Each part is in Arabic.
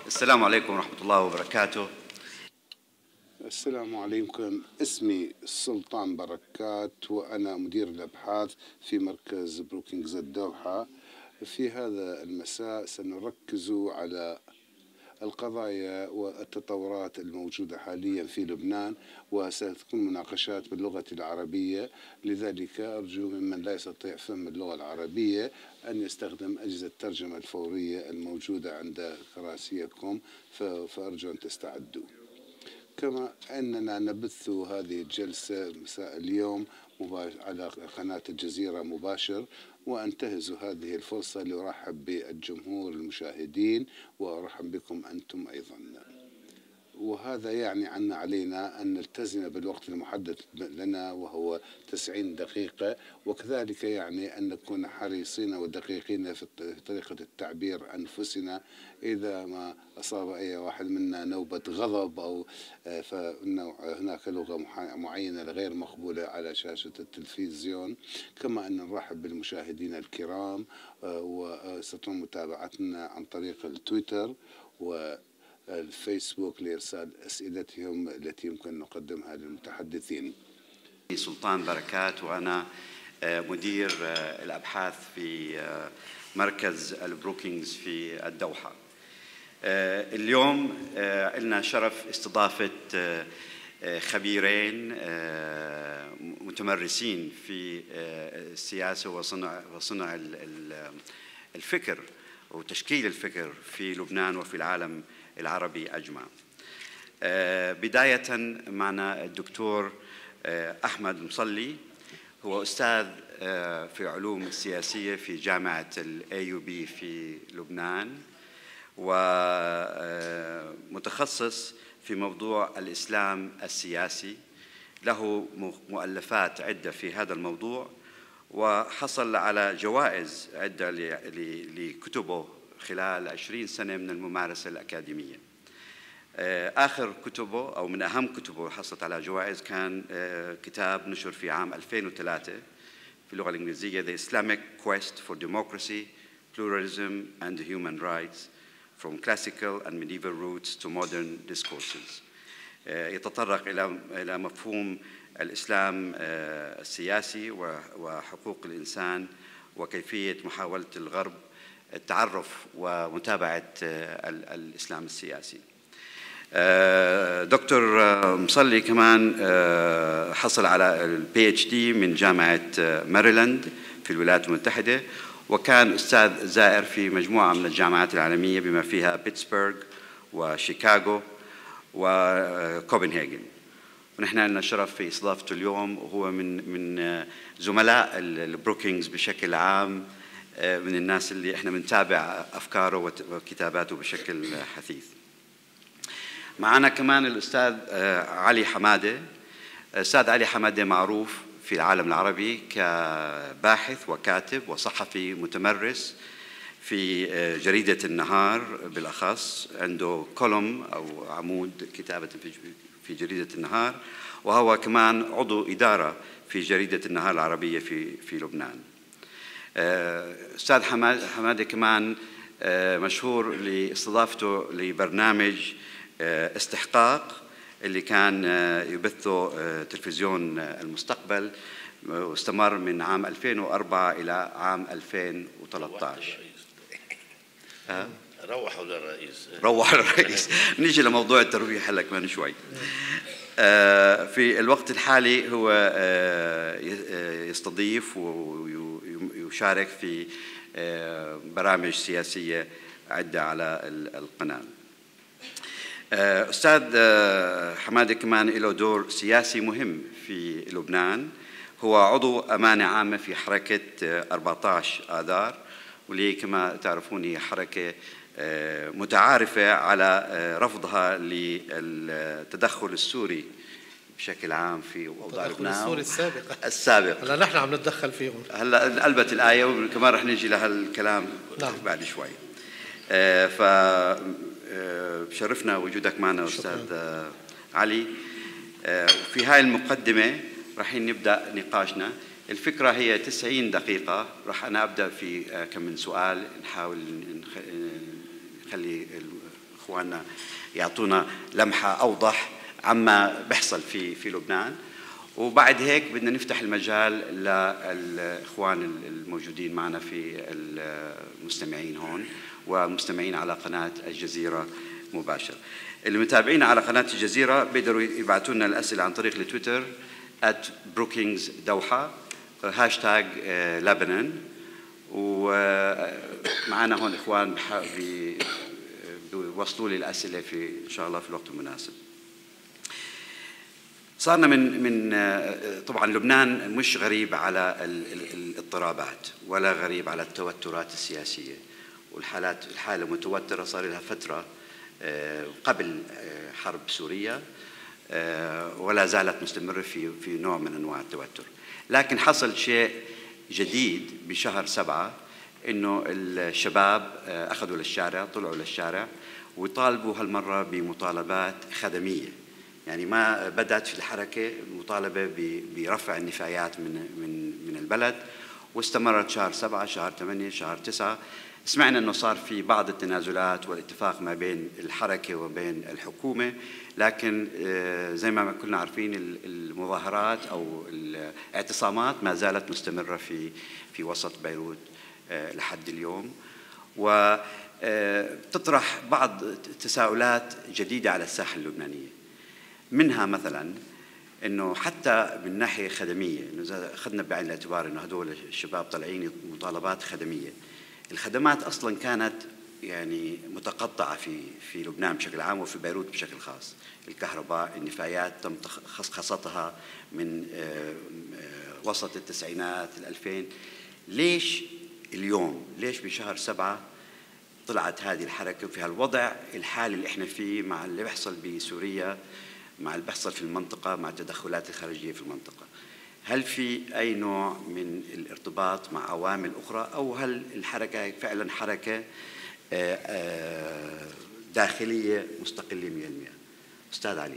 السلام عليكم ورحمة الله وبركاته. السلام عليكم. اسمي سلطان بركات وأنا مدير الأبحاث في مركز بروكينغز الدوحة. في هذا المساء سنركز على القضايا والتطورات الموجودة حاليا في لبنان، وستكون مناقشات باللغة العربية، لذلك أرجو ممن لا يستطيع فهم اللغة العربية أن يستخدم أجهزة الترجمة الفورية الموجودة عند كراسيكم، فأرجو أن تستعدوا. كما أننا نبث هذه الجلسة مساء اليوم على قناة الجزيرة مباشر، وأنتهز هذه الفرصة لأرحب بالجمهور المشاهدين وأرحب بكم أنتم أيضا. وهذا يعني أن علينا أن نلتزم بالوقت المحدد لنا وهو 90 دقيقة، وكذلك يعني أن نكون حريصين ودقيقين في طريقة التعبير عن أنفسنا. إذا ما أصاب أي واحد منا نوبة غضب أو فإنه هناك لغة معينة غير مقبولة على شاشة التلفزيون. كما أن نرحب بالمشاهدين الكرام، وستتم متابعتنا عن طريق التويتر والفيسبوك لإرسال أسئلتهم التي يمكن نقدمها للمتحدثين. سلطان بركات وأنا مدير الأبحاث في مركز البروكينغز في الدوحة. اليوم لنا شرف استضافة خبيرين متمرسين في السياسة وصنع الفكر وتشكيل الفكر في لبنان وفي العالم العربي أجمع. بداية معنا الدكتور أحمد مصلي، هو أستاذ في علوم السياسية في جامعة الAUB في لبنان، ومتخصص في موضوع الإسلام السياسي. له مؤلفات عدة في هذا الموضوع، وحصل على جوائز عدة لكتبه خلال 20 سنة من الممارسة الأكاديمية. آخر كتبه أو من أهم كتبه حصلت على جوائز كان كتاب نشر في عام 2003 في اللغة الإنجليزية The Islamic Quest for Democracy, Pluralism and Human Rights from Classical and Medieval Roots to Modern Discourses. يتطرق إلى مفهوم الإسلام السياسي وحقوق الإنسان وكيفية محاولة الغرب التعرف ومتابعة الإسلام السياسي. دكتور مصلي كمان حصل على PhD من جامعة ماريلاند في الولايات المتحدة، وكان أستاذ زائر في مجموعة من الجامعات العالمية بما فيها بيتسبرغ وشيكاغو وكوبنهاجن. ونحن لنا الشرف في استضافته اليوم، وهو من زملاء البروكينغز بشكل عام، من الناس اللي احنا بنتابع أفكاره وكتاباته بشكل حثيث. معنا كمان الأستاذ علي حمادة. الأستاذ علي حمادة معروف في العالم العربي كباحث وكاتب وصحفي متمرس في جريدة النهار، بالأخص عنده كولوم أو عمود كتابة في جريدة النهار، وهو كمان عضو إدارة في جريدة النهار العربية في لبنان. أستاذ حمادة كمان مشهور لاستضافته لبرنامج استحقاق اللي كان يبثه تلفزيون المستقبل، واستمر من عام 2004 إلى عام 2013. روحوا للرئيس. روحوا للرئيس. نيجي لموضوع الترويح هلا كمان شوي. في الوقت الحالي هو يستضيف ويشارك في برامج سياسية عدة على القناة. أستاذ حمادة كمان له دور سياسي مهم في لبنان. هو عضو أمانة عامة في حركة 14 آذار، واللي كما تعرفون هي حركة متعارفة على رفضها للتدخل السوري بشكل عام في أوضاع لبنان. السوري السابق. هلا نحن عم نتدخل فيهم. هلا انقلبت الآية، وكمان رح نجي لهالكلام بعد شوي. بشرفنا وجودك معنا أستاذ علي. في هاي المقدمة رح نبدأ نقاشنا. الفكرة هي 90 دقيقة. رح أنا أبدأ في كم من سؤال، نحاول نخلي إخواننا يعطونا لمحة أوضح عما بيحصل في لبنان. وبعد هيك بدنا نفتح المجال للإخوان الموجودين معنا في المستمعين هون ومستمعين على قناة الجزيرة مباشر. اللي متابعين على قناة الجزيرة بيقدروا يبعثوا لنا الأسئلة عن طريق التويتر @brookings_دوحة هاشتاج Lebanon. ومعنا هون إخوان بيوصلوا لي الأسئلة إن شاء الله في الوقت المناسب. صارنا من طبعا لبنان مش غريب على الاضطرابات ولا غريب على التوترات السياسية، الحالة متوترة صار لها فترة قبل حرب سوريا ولا زالت مستمرة في نوع من أنواع التوتر. لكن حصل شيء جديد بشهر 7 إنه الشباب أخذوا للشارع، طلعوا للشارع وطالبوا هالمرة بمطالبات خدمية. يعني ما بدأت في الحركة مطالبة برفع النفايات من البلد، واستمرت شهر 7 شهر 8 شهر 9. سمعنا أنه صار في بعض التنازلات والاتفاق ما بين الحركة وبين الحكومة، لكن زي ما كلنا عارفين المظاهرات أو الاعتصامات ما زالت مستمرة في وسط بيروت لحد اليوم، وتطرح بعض تساؤلات جديدة على الساحة اللبنانية. منها مثلا انه حتى من ناحيه خدميه، انه اذا اخذنا بعين الاعتبار انه هذول الشباب طالعين مطالبات خدميه، الخدمات اصلا كانت يعني متقطعه في لبنان بشكل عام وفي بيروت بشكل خاص. الكهرباء، النفايات تم خصخصتها من وسط التسعينات 2000. ليش اليوم، ليش بشهر 7 طلعت هذه الحركه في هالوضع الحالي اللي احنا فيه مع اللي بيحصل بسوريا، مع اللي بيحصل في المنطقة، مع التدخلات الخارجية في المنطقة؟ هل في أي نوع من الارتباط مع عوامل أخرى، أو هل الحركة فعلا حركة داخلية مستقلة 100%؟ أستاذ علي.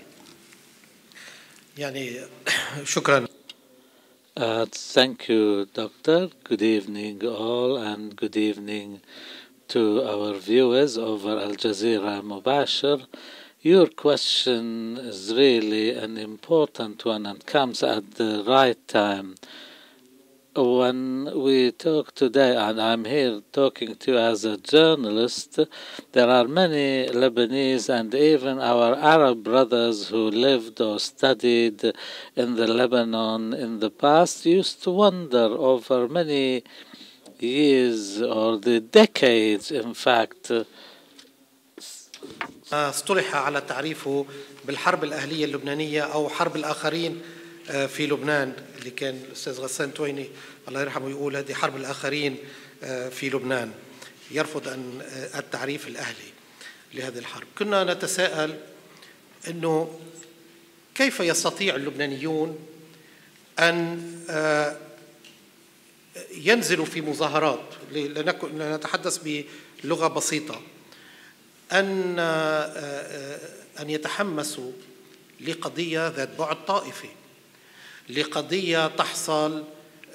يعني شكرا. Thank you, Doctor. Good evening all, and good evening to our viewers over Al Jazeera Mubashir. Your question is really an important one and comes at the right time. When we talk today, and I'm here talking to you as a journalist, there are many Lebanese and even our Arab brothers who lived or studied in the Lebanon in the past used to wonder over many years or the decades, in fact, اصطلح على تعريفه بالحرب الأهلية اللبنانية أو حرب الآخرين في لبنان، اللي كان الأستاذ غسان تويني الله يرحمه يقول هذه حرب الآخرين في لبنان، يرفض أن التعريف الأهلي لهذه الحرب. كنا نتساءل أنه كيف يستطيع اللبنانيون أن ينزلوا في مظاهرات، لنتحدث بلغة بسيطة، أن يتحمسوا لقضية ذات بعد طائفي، لقضية تحصل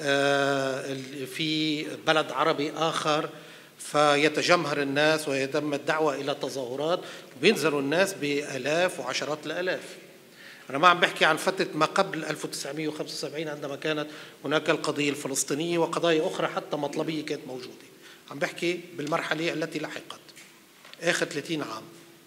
في بلد عربي آخر فيتجمهر الناس ويتم الدعوة إلى تظاهرات وبينزلوا الناس بآلاف وعشرات الآلاف. أنا ما عم بحكي عن فترة ما قبل 1975 عندما كانت هناك القضية الفلسطينية وقضايا أخرى حتى مطلبية كانت موجودة، عم بحكي بالمرحلة التي لحقت آخر 30 عام.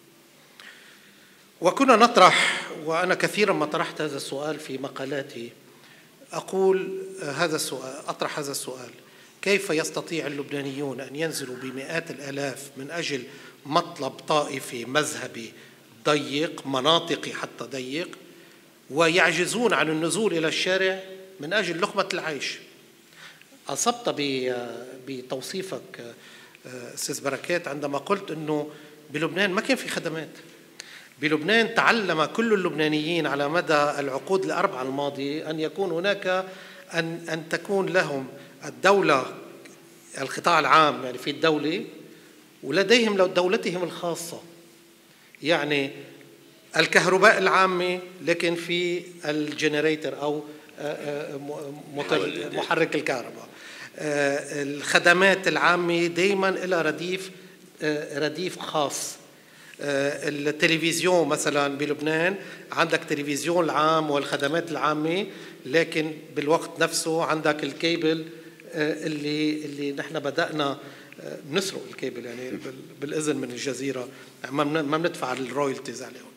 وكنا نطرح، وأنا كثيرا ما طرحت هذا السؤال في مقالاتي، أقول هذا السؤال، أطرح هذا السؤال: كيف يستطيع اللبنانيون أن ينزلوا بمئات الآلاف من أجل مطلب طائفي مذهبي ضيق، مناطقي حتى ضيق، ويعجزون عن النزول إلى الشارع من أجل لقمة العيش؟ أصبت بتوصيفك أستاذ بركات عندما قلت أنه بلبنان ما كان في خدمات. بلبنان تعلم كل اللبنانيين على مدى العقود الأربعة الماضية أن يكون هناك أن تكون لهم الدولة، القطاع العام يعني في الدولة، ولديهم دولتهم الخاصة، يعني الكهرباء العامة لكن في الجنريتر أو محرك الكهرباء. الخدمات العامة دايما إلى رديف خاص. التلفزيون مثلا بلبنان، عندك تلفزيون العام والخدمات العامة، لكن بالوقت نفسه عندك الكيبل اللي نحن بدأنا نسرق الكيبل يعني بالإذن من الجزيرة، ما بندفع الرويالتيز عليهم.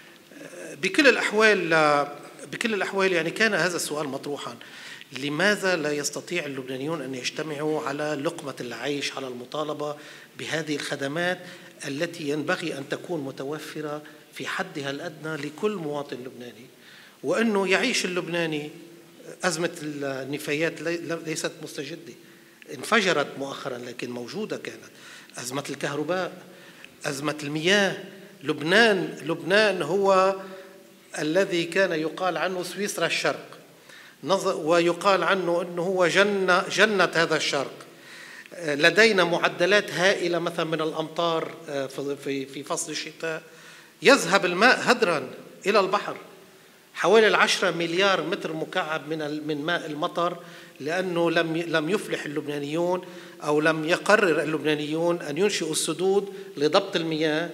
بكل الأحوال يعني كان هذا السؤال مطروحا: لماذا لا يستطيع اللبنانيون أن يجتمعوا على لقمة العيش، على المطالبة بهذه الخدمات التي ينبغي أن تكون متوفرة في حدها الأدنى لكل مواطن لبناني، وأنه يعيش اللبناني. أزمة النفايات ليست مستجدة، انفجرت مؤخرا لكن موجودة كانت. أزمة الكهرباء، أزمة المياه. لبنان هو الذي كان يقال عنه سويسرا الشرق، ويقال عنه أنه هو جنة هذا الشرق. لدينا معدلات هائلة مثلا من الأمطار في فصل الشتاء، يذهب الماء هدرا إلى البحر، حوالي 10 مليار متر مكعب من ماء المطر، لأنه لم يفلح اللبنانيون أو لم يقرر اللبنانيون أن ينشئوا السدود لضبط المياه.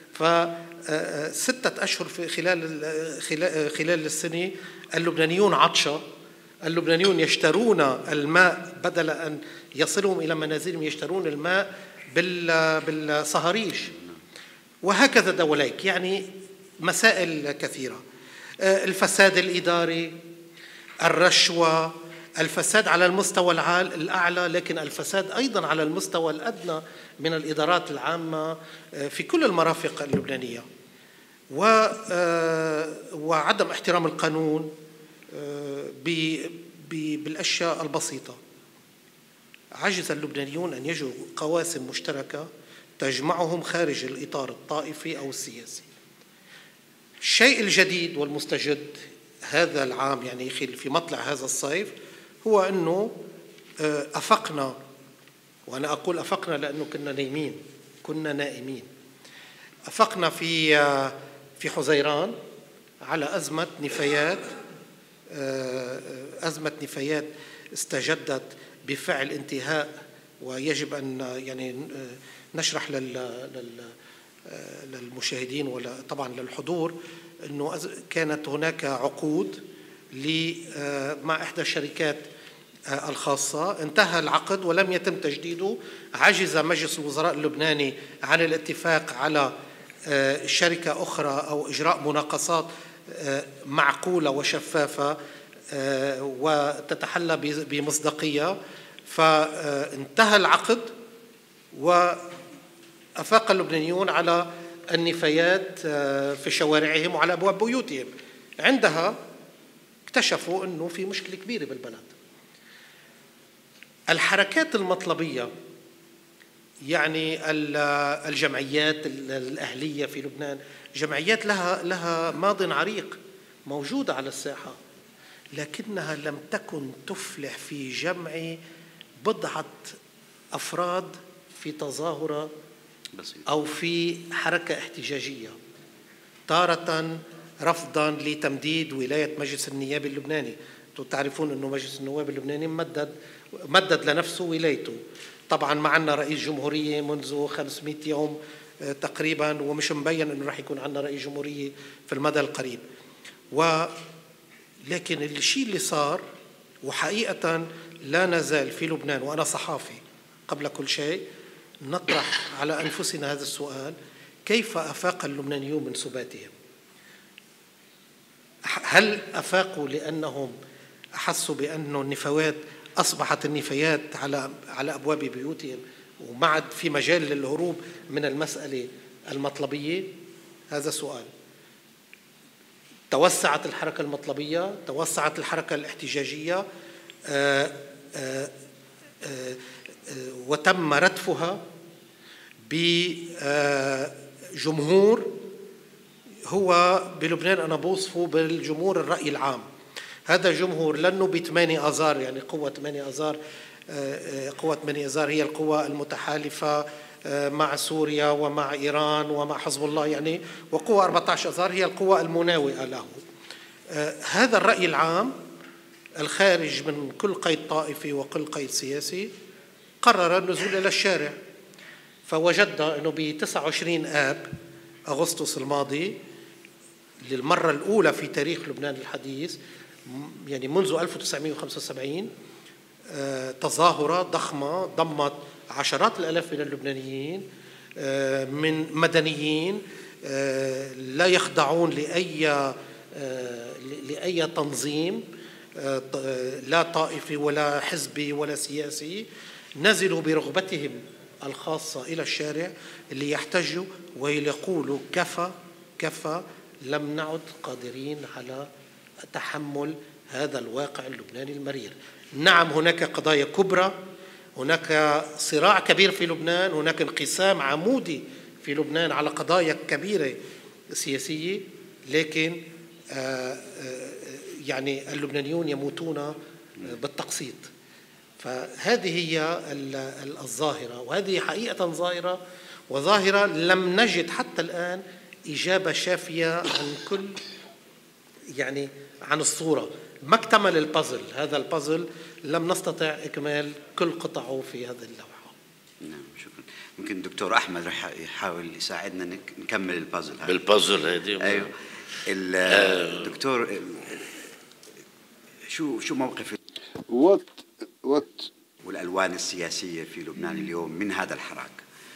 ف6 أشهر في خلال السنة اللبنانيون عطشة، اللبنانيون يشترون الماء بدل أن يصلهم إلى منازلهم، يشترون الماء بالصهاريج، وهكذا دوليك. يعني مسائل كثيرة: الفساد الإداري، الرشوة، الفساد على المستوى الأعلى، لكن الفساد أيضا على المستوى الأدنى من الإدارات العامة في كل المرافق اللبنانية، وعدم احترام القانون بالأشياء البسيطة. عجز اللبنانيون أن يجدوا قواسم مشتركة تجمعهم خارج الإطار الطائفي أو السياسي. الشيء الجديد والمستجد هذا العام، يعني في مطلع هذا الصيف، هو أنه أفقنا، وأنا أقول أفقنا لأنه كنا نائمين. أفقنا في حزيران على أزمة نفايات استجدت بفعل انتهاء، ويجب أن يعني نشرح للمشاهدين وطبعا للحضور أنه كانت هناك عقود مع إحدى الشركات الخاصة، انتهى العقد ولم يتم تجديده. عجز مجلس الوزراء اللبناني عن الاتفاق على شركة أخرى أو إجراء مناقصات معقولة وشفافة وتتحلى بمصداقية، فانتهى العقد وأفاق اللبنانيون على النفايات في شوارعهم وعلى أبواب بيوتهم. عندها اكتشفوا أنه في مشكلة كبيرة بالبلد. الحركات المطلبية، يعني الجمعيات الأهلية في لبنان، جمعيات لها ماضٍ عريق موجودة على الساحة، لكنها لم تكن تفلح في جمع بضعة أفراد في تظاهرة أو في حركة احتجاجية، تارة رفضاً لتمديد ولاية مجلس النيابي اللبناني. تعرفون أنه مجلس النواب اللبناني مدد لنفسه ولايته. طبعاً معنا رئيس جمهورية منذ 500 يوم تقريباً، ومش مبين أنه راح يكون عنا رئيس جمهورية في المدى القريب. لكن الشيء اللي صار، وحقيقة لا نزال في لبنان، وأنا صحافي قبل كل شيء، نطرح على أنفسنا هذا السؤال: كيف أفاق اللبنانيون من سباتهم؟ هل أفاقوا لأنهم أحسوا بأن النفايات أصبحت النفايات على أبواب بيوتهم وما عاد في مجال للهروب من المسألة المطلبية؟ هذا سؤال. توسعت الحركة المطلبية، توسعت الحركة الاحتجاجية، وتم ردفها بجمهور هو بلبنان أنا بوصفه بالجمهور الرأي العام. هذا جمهور لأنه ب8 آذار، يعني قوة 8 آذار، قوة 8 آذار هي القوة المتحالفة مع سوريا ومع إيران ومع حزب الله، يعني وقوة 14 آذار هي القوة المناوئة له. هذا الرأي العام الخارج من كل قيد طائفي وكل قيد سياسي قرر النزول إلى الشارع. فوجدنا أنه ب29 آب أغسطس الماضي للمرة الأولى في تاريخ لبنان الحديث، يعني منذ 1975، تظاهرة ضخمة ضمت عشرات الآلاف من اللبنانيين، من مدنيين لا يخضعون لأي تنظيم، لا طائفي ولا حزبي ولا سياسي، نزلوا برغبتهم الخاصة إلى الشارع ليحتجوا ويقولوا كفى، لم نعد قادرين على تحمل هذا الواقع اللبناني المرير. نعم، هناك قضايا كبرى، هناك صراع كبير في لبنان، هناك انقسام عمودي في لبنان على قضايا كبيرة سياسية، لكن يعني اللبنانيون يموتون بالتقسيط. فهذه هي الظاهرة، وهذه حقيقة ظاهرة، وظاهرة لم نجد حتى الآن إجابة شافية عن كل، يعني عن الصورة. ما اكتمل البازل، هذا البازل لم نستطع إكمال كل قطعه في هذه اللوحة. نعم، شكرا. ممكن دكتور أحمد رح يحاول يساعدنا نكمل البازل هذا. بالبازل هذه. أيوه. الدكتور، شو موقف والألوان السياسية في لبنان اليوم من هذا الحراك؟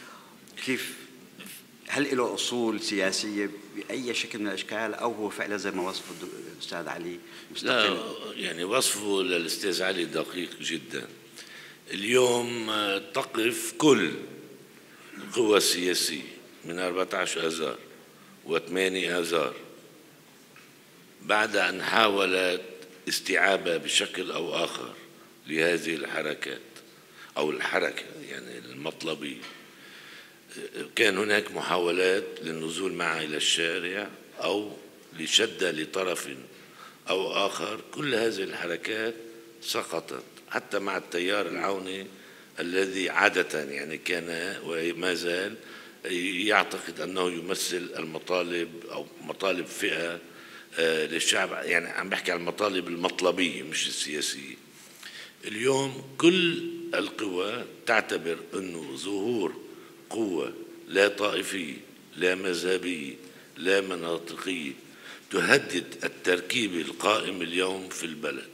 هل له أصول سياسية بأي شكل من الأشكال، أو هو فعلا زي ما وصفه الأستاذ علي مستقل؟ لا، يعني وصفه للأستاذ علي دقيق جدا. اليوم تقف كل القوى السياسية من 14 آذار و8 آذار بعد أن حاولت استيعابها بشكل أو آخر لهذه الحركات أو الحركة يعني المطلبية. كان هناك محاولات للنزول معها إلى الشارع أو لشدة لطرف أو آخر. كل هذه الحركات سقطت، حتى مع التيار العوني الذي عادة يعني كان وما زال يعتقد أنه يمثل المطالب أو مطالب فئة للشعب. يعني عم بحكي عن المطالب المطلبية مش السياسية. اليوم كل القوى تعتبر أنه ظهور قوة لا طائفية لا مذهبية لا مناطقية تهدد التركيب القائم اليوم في البلد.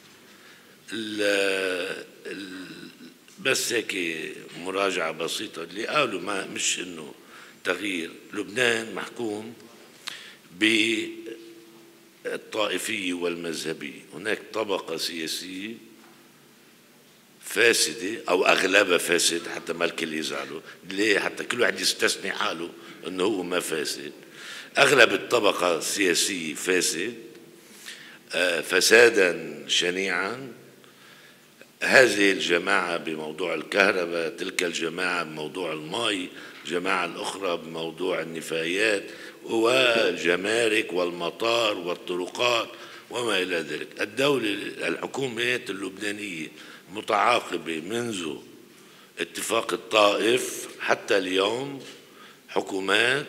بس هيك مراجعة بسيطة اللي قالوا، ما مش إنه تغيير. لبنان محكوم بالطائفية والمذهبية. هناك طبقة سياسية فاسدة أو أغلبها فاسد، حتى ما الكل يزعلوا ليه، حتى كل واحد يستثني حاله أنه هو ما فاسد. أغلب الطبقة السياسية فاسد، فسادا شنيعا. هذه الجماعة بموضوع الكهرباء، تلك الجماعة بموضوع الماء، الجماعة الأخرى بموضوع النفايات والجمارك والمطار والطرقات وما إلى ذلك. الدولة الحكومات اللبنانية متعاقبة منذ اتفاق الطائف حتى اليوم، حكومات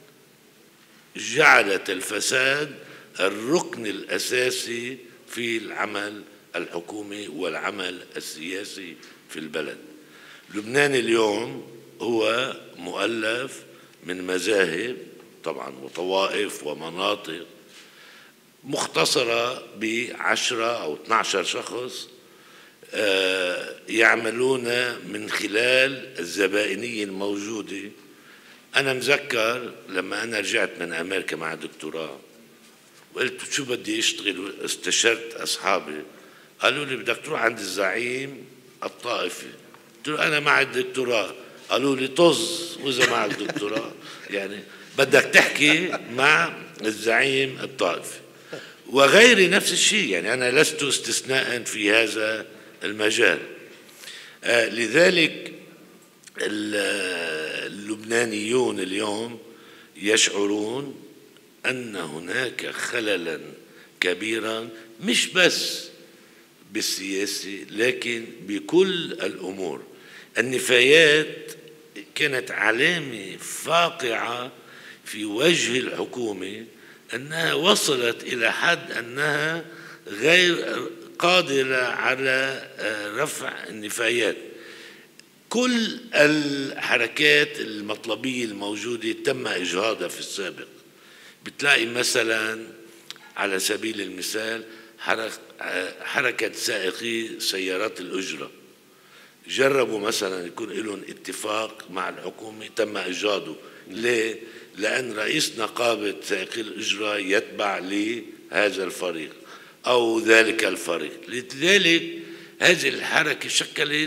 جعلت الفساد الركن الأساسي في العمل الحكومي والعمل السياسي في البلد. لبنان اليوم هو مؤلف من مذاهب طبعا وطوائف ومناطق مختصرة ب10 أو 12 شخص يعملون من خلال الزبائنية الموجودة. أنا مذكر لما أنا رجعت من أمريكا مع دكتوراه وقلت شو بدي أشتغل، استشرت أصحابي قالوا لي بدك تروح عند الزعيم الطائفي. قلت له أنا معي الدكتوراه. قالوا لي طز، وإذا معك دكتوراه يعني بدك تحكي مع الزعيم الطائفي. وغيري نفس الشيء، يعني أنا لست استثناء في هذا المجال. لذلك اللبنانيون اليوم يشعرون أن هناك خللا كبيرا مش بس بالسياسة لكن بكل الأمور. النفايات كانت علامة فاقعة في وجه الحكومة، أنها وصلت إلى حد أنها غير قادرة على رفع النفايات. كل الحركات المطلبية الموجودة تم إجهاضها في السابق. بتلاقي مثلا على سبيل المثال حركة سائقي سيارات الأجرة، جربوا مثلا يكون لهم اتفاق مع الحكومة تم إجهاضه. ليه؟ لأن رئيس نقابة سائقي الأجرة يتبع لهذا الفريق أو ذلك الفريق. لذلك هذه الحركة شكلت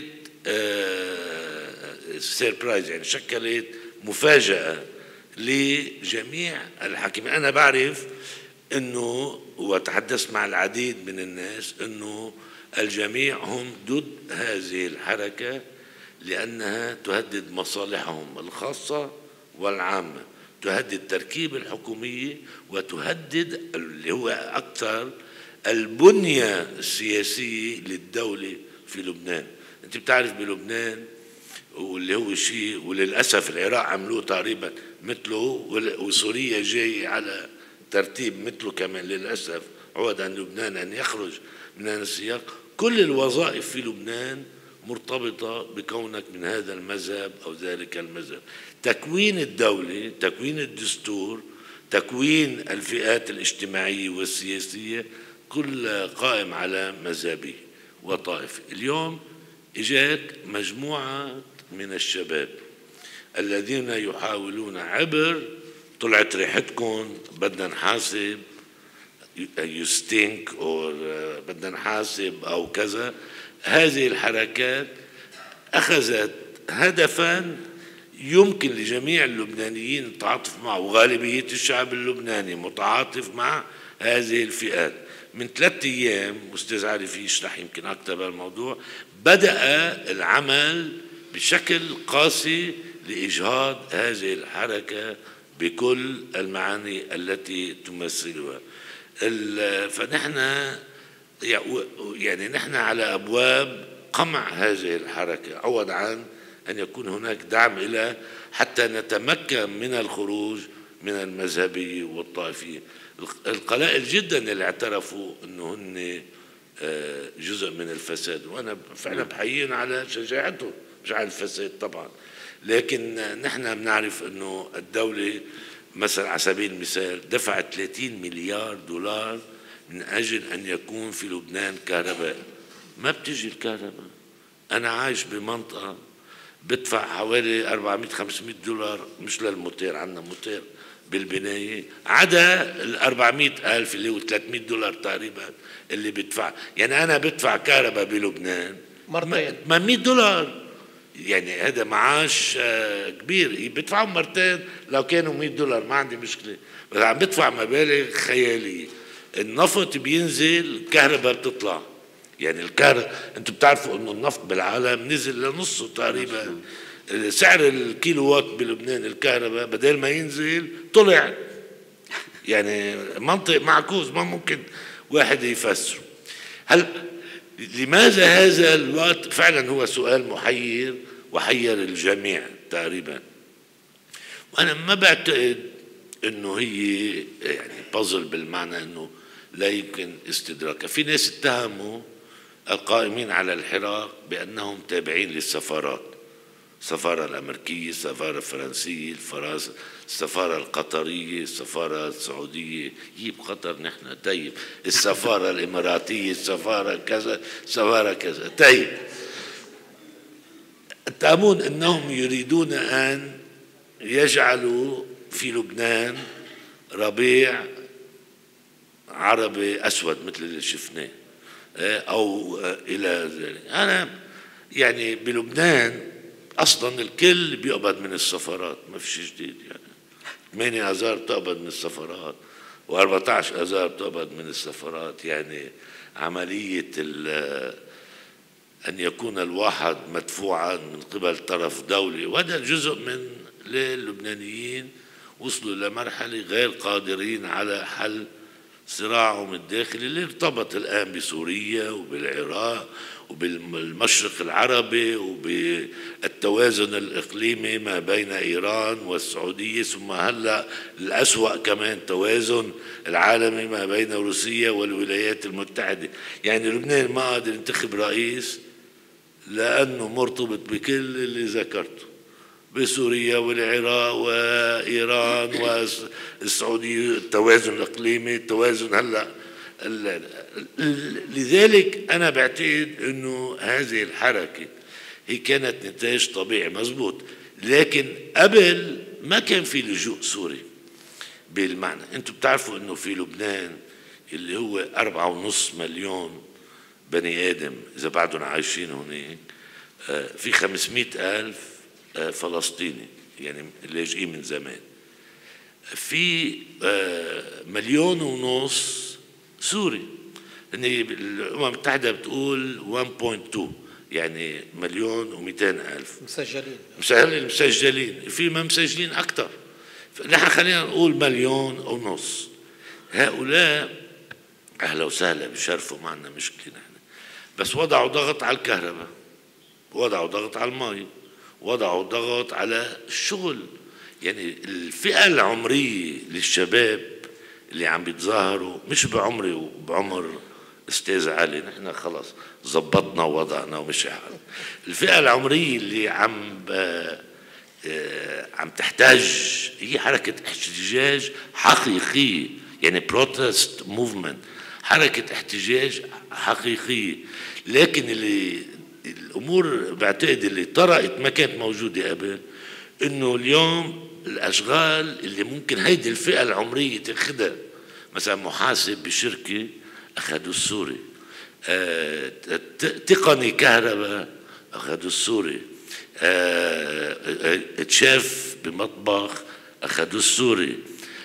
سيربرايز، يعني شكلت مفاجأة لجميع الحاكمين. أنا بعرف أنه وتحدثت مع العديد من الناس أنه الجميع هم ضد هذه الحركة لأنها تهدد مصالحهم الخاصة والعامة، تهدد التركيبة الحكومية، وتهدد اللي هو أكثر البنية السياسية للدولة في لبنان. أنت بتعرف بلبنان واللي هو شيء، وللأسف العراق عملوه تقريبا مثله، وسوريا جاي على ترتيب مثله كمان للأسف، عود عن لبنان أن يخرج من هذا السياق. كل الوظائف في لبنان مرتبطة بكونك من هذا المذهب أو ذلك المذهب. تكوين الدولة، تكوين الدستور، تكوين الفئات الاجتماعية والسياسية، كل قائم على مذهبه وطائفة. اليوم إجاك مجموعة من الشباب الذين يحاولون عبر طلعت ريحتكم بدنا نحاسب يستينك أو بدنا نحاسب أو كذا. هذه الحركات أخذت هدفا يمكن لجميع اللبنانيين التعاطف معه، وغالبية الشعب اللبناني متعاطف مع هذه الفئات. من 3 أيام أستاذ عارف يشرح يمكن أكثر بالموضوع، بدأ العمل بشكل قاسي لإجهاض هذه الحركة بكل المعاني التي تمثلها. فنحن يعني نحن على أبواب قمع هذه الحركة، عوض عن أن يكون هناك دعم إلى حتى نتمكن من الخروج من المذهبية والطائفية. القلائل جدا اللي اعترفوا أنه هن جزء من الفساد، وأنا فعلا بحيين على شجاعتهم، مش على الفساد طبعا. لكن نحن بنعرف أنه الدولة مثلا على سبيل المثال دفعت 30 مليار دولار من أجل أن يكون في لبنان كهرباء. ما بتجي الكهرباء. أنا عايش بمنطقة بدفع حوالي 400-500 دولار، مش للموتير، عندنا موتير بالبناية، عدا 400,000 اللي هو 300 دولار تقريبا اللي بدفع. يعني أنا بدفع كهرباء بلبنان مرتين 800 دولار. يعني هذا معاش كبير، بدفعهم مرتين. لو كانوا 100 دولار ما عندي مشكلة، بس عم بدفع مبالغ خيالية. النفط بينزل، الكهرباء بتطلع. يعني الكهرباء انتم بتعرفوا انه النفط بالعالم نزل لنصه تقريبا. سعر الكيلو وات بلبنان الكهرباء بدل ما ينزل طلع. يعني منطق معكوس، ما ممكن واحد يفسره. هل لماذا هذا الوقت؟ فعلا هو سؤال محير وحير الجميع تقريبا. وانا ما بعتقد انه هي يعني بازل بالمعنى انه لا يمكن استدراكها. في ناس اتهموا القائمين على الحراك بانهم تابعين للسفارات، السفارة الأمريكية، السفارة الفرنسية، السفارة القطرية، السفارة السعودية، يجيب قطر نحن طيب، السفارة الإماراتية، السفارة كذا، السفارة كذا طيب. اتهمون أنهم يريدون أن يجعلوا في لبنان ربيع عربي أسود مثل اللي شفناه أو إلى ذلك. أنا يعني بلبنان أصلا الكل بيقبض من السفارات، ما في شيء جديد. يعني 8,000 بتقبض من السفارات و14,000 بتقبض من السفارات. يعني عملية أن يكون الواحد مدفوعا من قبل طرف دولي، وهذا جزء من اللبنانيين وصلوا لمرحلة غير قادرين على حل صراعهم الداخلي اللي ارتبط الآن بسوريا وبالعراق وبالمشرق العربي وبالتوازن الإقليمي ما بين إيران والسعودية، ثم هلأ الأسوأ كمان توازن العالمي ما بين روسيا والولايات المتحدة. يعني لبنان ما قادر ينتخب رئيس لأنه مرتبط بكل اللي ذكرته، بسوريا والعراق وإيران والسعودية، التوازن الإقليمي، التوازن هلأ. لذلك أنا بعتقد أنه هذه الحركة هي كانت نتاج طبيعي مزبوط، لكن قبل ما كان في لجوء سوري بالمعنى. أنتم بتعرفوا أنه في لبنان اللي هو 4.5 مليون بني آدم إذا بعدهم عايشين هناك، في 500,000 فلسطيني يعني لاجئين من زمان، في 1.5 مليون سوري. الأمم المتحدة بتقول 1.2 يعني 1,200,000 مسجلين، في ما مسجلين أكتر، نحن خلينا نقول 1.5 مليون. هؤلاء أهلا وسهلا بشرفوا، ما عندنا مشكلة نحن، بس وضعوا ضغط على الكهرباء، وضعوا ضغط على المي، وضعوا ضغط على الشغل. يعني الفئة العمرية للشباب اللي عم بيتظاهروا مش بعمري وبعمر استاذ علي، نحن خلاص زبطنا ووضعنا ومشي حالنا. الفئة العمرية اللي عم تحتاج هي حركة احتجاج حقيقية، يعني بروتست موفمنت، حركة احتجاج حقيقية. لكن الأمور بعتقد اللي طرقت ما كانت موجودة قبل، إنه اليوم الأشغال اللي ممكن هيدي الفئة العمرية تاخدها، مثلا محاسب بشركة أخذوا السوري، تقني كهرباء أخذوا السوري، تشيف بمطبخ أخذوا السوري،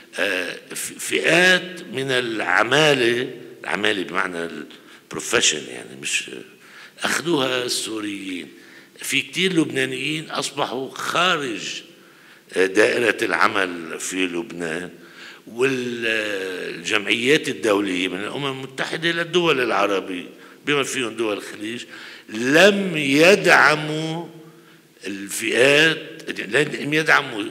فئات من العمالة بمعنى البروفيشن يعني مش أخذوها السوريين. في كتير لبنانيين أصبحوا خارج دائرة العمل في لبنان، والجمعيات الدولية من الأمم المتحدة للدول العربية بما فيهم دول الخليج لم يدعموا الفئات، لم يدعموا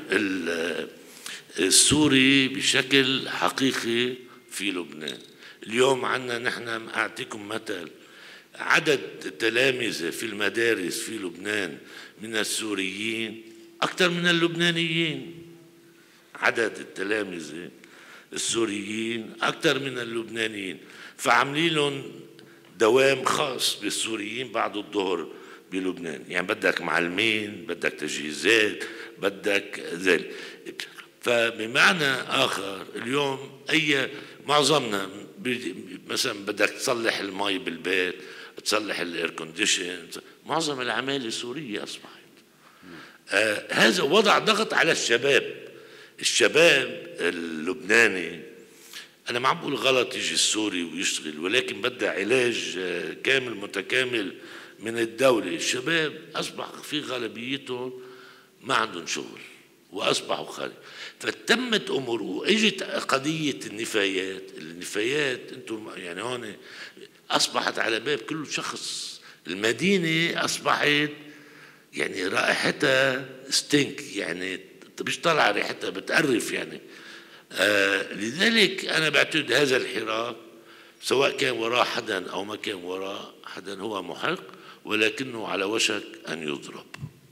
السوري بشكل حقيقي في لبنان. اليوم عندنا نحن أعطيكم مثل، عدد التلامذة في المدارس في لبنان من السوريين أكثر من اللبنانيين. عدد التلامذة السوريين أكثر من اللبنانيين، فعاملين لهم دوام خاص بالسوريين بعد الظهر بلبنان، يعني بدك معلمين، بدك تجهيزات، بدك ذلك. فبمعنى آخر اليوم معظمنا مثلا بدك تصلح المي بالبيت، تصلح الاير كونديشن، معظم العمالة سورية أصبحت. هذا وضع ضغط على الشباب اللبناني. أنا ما عم بقول غلط يجي السوري ويشتغل، ولكن بدها علاج كامل متكامل من الدولة. الشباب أصبح في غالبيتهم ما عندهم شغل وأصبحوا خارج، فتمت أمور. وإجت قضية النفايات أنتم يعني هون أصبحت على باب كل شخص. المدينة أصبحت يعني رائحتها ستينك، يعني مش طالعة ريحتها بتقرف يعني. لذلك أنا بعتقد هذا الحراك سواء كان وراء حدا أو ما كان وراء حدا هو محق، ولكنه على وشك أن يضرب.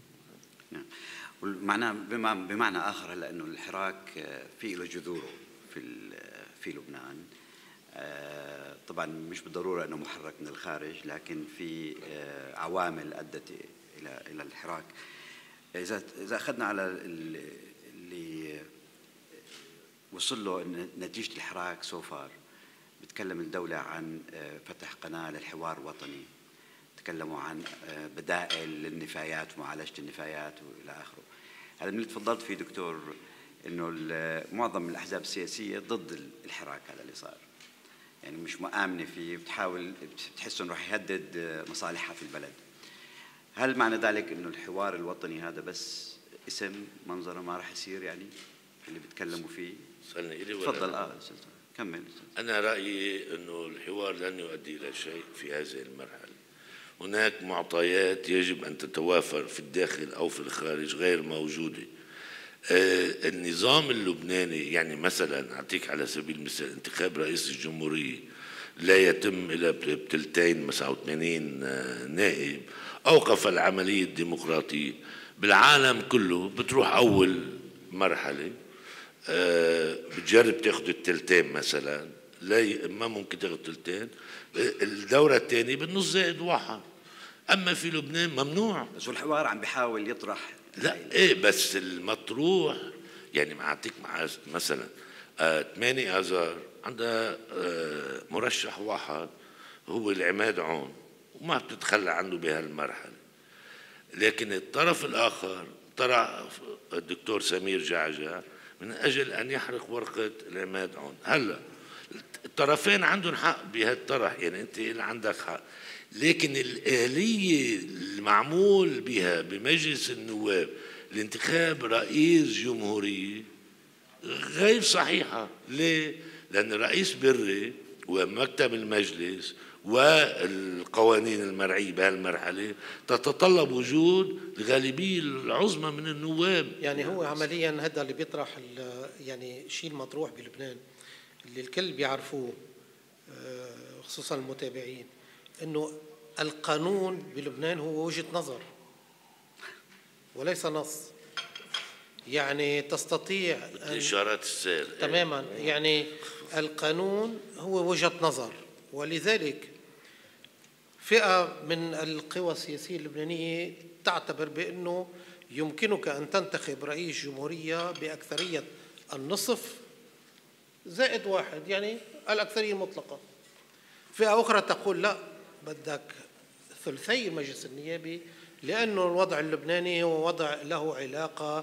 بمعنى آخر هلا إنه الحراك في له جذوره في لبنان. طبعا مش بالضرورة إنه محرك من الخارج، لكن في عوامل أدت إلى الحراك. إذا أخذنا على اللي وصل له نتيجة الحراك سوفار، بتكلم الدولة عن فتح قناة للحوار الوطني، تكلموا عن بدائل للنفايات ومعالجة النفايات وإلى آخره. هذا من اللي تفضلت فيه دكتور، إنه معظم الأحزاب السياسية ضد الحراك هذا اللي صار، يعني مش مآمنة فيه، بتحاول بتحس إنه راح يهدد مصالحها في البلد. هل معنى ذلك إنه الحوار الوطني هذا بس اسم منظره ما راح يصير يعني اللي بيتكلموا فيه؟ تفضل. كمل. أنا رأيي إنه الحوار لن يؤدي إلى شيء في هذه المرحلة. هناك معطيات يجب أن تتوافر في الداخل أو في الخارج غير موجودة. النظام اللبناني يعني مثلا أعطيك على سبيل المثال انتخاب رئيس الجمهورية لا يتم إلى بتلتين مثلا أو 80 نائب، أوقف العملية الديمقراطية. بالعالم كله بتروح أول مرحلة بتجرب تاخد التلتين مثلا، لا ما ممكن تاخد تلتين، الدورة الثانية بالنص زائد واحد. أما في لبنان ممنوع. بس الحوار عم بيحاول يطرح لا إيه، بس المطروح يعني معطيك مثلا 8 آذار عندها مرشح واحد هو العماد عون وما بتتخلى عنه بهالمرحلة. لكن الطرف الآخر طرح الدكتور سمير جعجع من أجل أن يحرق ورقة العماد عون. هلا الطرفين عندهم حق بهالطرح، يعني أنت عندك حق، لكن الآلية المعمول بها بمجلس النواب لانتخاب رئيس جمهورية غير صحيحة. ليه؟ لأن الرئيس بري ومكتب المجلس والقوانين المرعية بهالمرحلة تتطلب وجود الغالبية العظمى من النواب. يعني هو عمليا هذا اللي بيطرح يعني شيء المطروح بلبنان اللي الكل بيعرفوه خصوصا المتابعين، انه القانون بلبنان هو وجهة نظر وليس نص. يعني تستطيع الإشارات السائلة تماما، يعني القانون هو وجهة نظر، ولذلك فئة من القوى السياسية اللبنانية تعتبر بأنه يمكنك أن تنتخب رئيس جمهورية بأكثرية النصف زائد واحد، يعني الأكثرية المطلقة. فئة أخرى تقول لا، بدك ثلثي المجلس النيابي، لأنه الوضع اللبناني هو وضع له علاقة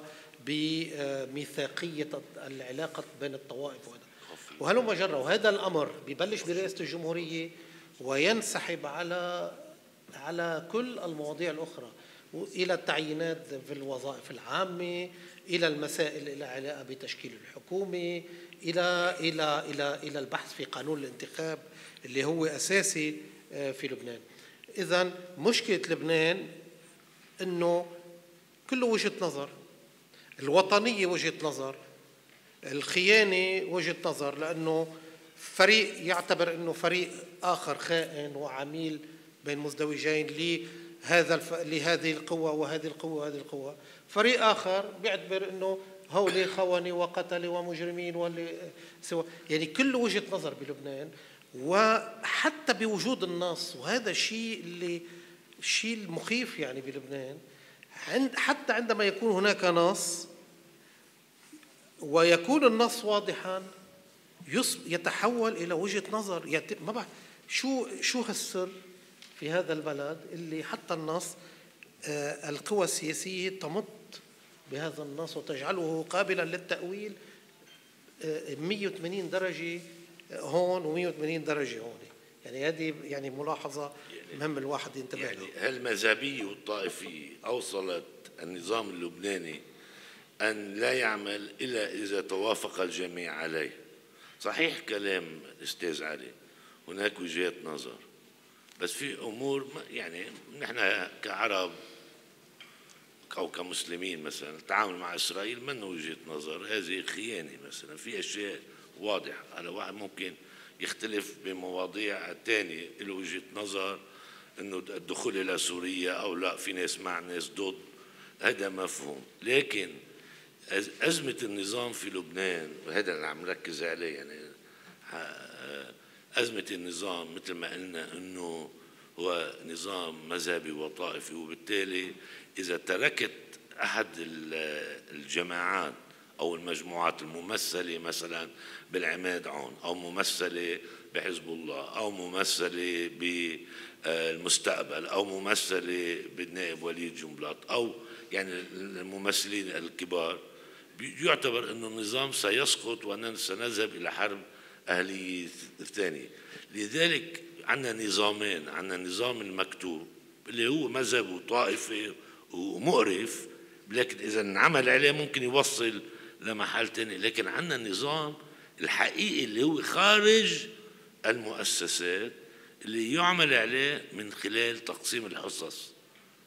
بميثاقية العلاقة بين الطوائف وهلما جرى. وهذا الأمر بيبلش برئاسة الجمهورية وينسحب على كل المواضيع الأخرى، إلى التعيينات في الوظائف العامة، إلى المسائل إلى علاقة بتشكيل الحكومة، إلى البحث في قانون الانتخاب اللي هو أساسي في لبنان. إذن مشكلة لبنان إنه كله وجهة نظر، الوطنية وجهة نظر، الخيانة وجهة نظر، لأنه فريق يعتبر أنه فريق آخر خائن وعميل بين مزدوجين لهذه القوة وهذه القوة وهذه القوة، فريق آخر بيعتبر أنه هؤلاء خونة وقتلة ومجرمين يعني كل وجهة نظر بلبنان. وحتى بوجود النص، وهذا الشيء المخيف يعني بلبنان، حتى عندما يكون هناك نص ويكون النص واضحا يتحول إلى وجهة نظر. ما بعرف شو هالسر في هذا البلد اللي حتى النص القوى السياسية تمط بهذا النص وتجعله قابلا للتأويل 180 درجة هون و180 درجة هون. يعني هذه يعني ملاحظة مهم الواحد ينتبه لها. يعني هالمذهبية والطائفية أوصلت النظام اللبناني أن لا يعمل إلا إذا توافق الجميع عليه. صحيح كلام الأستاذ علي، هناك وجهات نظر، بس في أمور يعني نحن كعرب أو كمسلمين مثلا التعامل مع إسرائيل منه وجهة نظر، هذه خيانة مثلا. في أشياء واضحة، على واحد ممكن يختلف بمواضيع الثانية له وجهة نظر إنه الدخول إلى سوريا أو لا، في ناس مع ناس ضد، هذا مفهوم. لكن أزمة النظام في لبنان، وهذا اللي عم ركز عليه، يعني أزمة النظام مثل ما قلنا إنه هو نظام مذهبي وطائفي، وبالتالي إذا تركت أحد الجماعات أو المجموعات الممثلة مثلا بالعماد عون أو ممثلة بحزب الله أو ممثلة بالمستقبل أو ممثلة بالنائب وليد جنبلاط أو يعني الممثلين الكبار، يعتبر أن النظام سيسقط وسنذهب إلى حرب أهلية ثانية. لذلك عندنا نظامين، عندنا النظام المكتوب اللي هو مذهب وطائفي ومقرف، لكن إذا انعمل عليه ممكن يوصل لمحل تاني. لكن عندنا النظام الحقيقي اللي هو خارج المؤسسات اللي يعمل عليه من خلال تقسيم الحصص.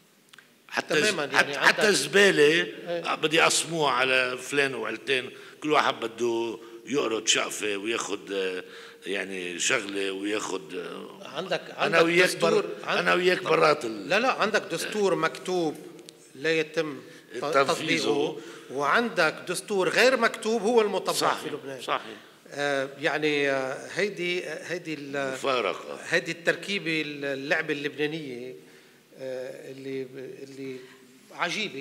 حتى الزبالة بدي أقسموها على فلان وعلتين، كل واحد بده يقرض شقفة وياخد يعني شغله وياخذ. عندك انا وياك دستور انا وياك برات لا عندك دستور مكتوب لا يتم تطبيقه، وعندك دستور غير مكتوب هو المطبق في لبنان. صحيح. يعني هيدي مفارقة، هيدي التركيبة اللعبة اللبنانية اللي عجيبة.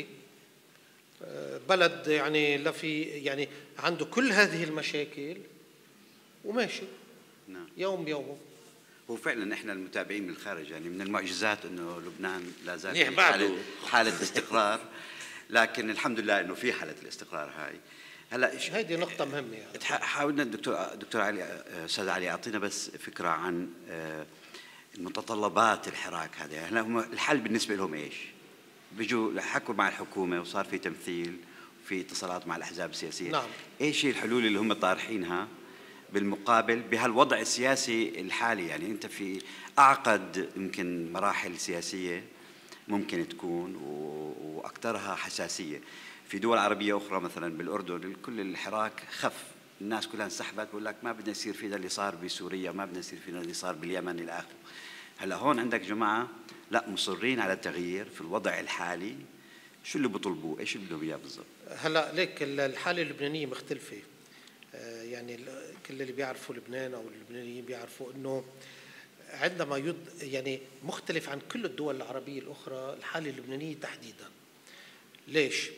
بلد يعني لا في يعني عنده كل هذه المشاكل وماشي نعم. يوم بيومه. هو فعلا احنا المتابعين من الخارج يعني من المعجزات انه لبنان لا زال منيح في بعده. حالة استقرار، لكن الحمد لله انه في حالة الاستقرار هاي. هلا هيدي نقطة مهمة يعني. حاولنا دكتور علي استاذ علي اعطينا بس فكرة عن متطلبات الحراك هذا. هلا هم الحل بالنسبة لهم ايش؟ بيجوا حكوا مع الحكومة وصار في تمثيل وفي اتصالات مع الأحزاب السياسية. نعم. ايش هي الحلول اللي هم طارحينها بالمقابل بهالوضع السياسي الحالي؟ يعني انت في اعقد يمكن مراحل سياسية ممكن تكون واكثرها حساسية في دول عربية اخرى، مثلا بالاردن كل الحراك خف، الناس كلها انسحبت بقول لك ما بدنا يصير فينا اللي صار بسوريا، ما بدنا يصير فينا اللي صار باليمن الى اخره. هلا هون عندك جماعة لا مصرين على التغيير في الوضع الحالي، شو اللي بيطلبوه؟ ايش اللي بدهم اياه بالضبط؟ هلا ليك الحالة اللبنانية مختلفة. يعني كل اللي بيعرفوا لبنان او اللبنانيين بيعرفوا انه عندما يعني مختلف عن كل الدول العربية الاخرى الحالة اللبنانية تحديدا. ليش؟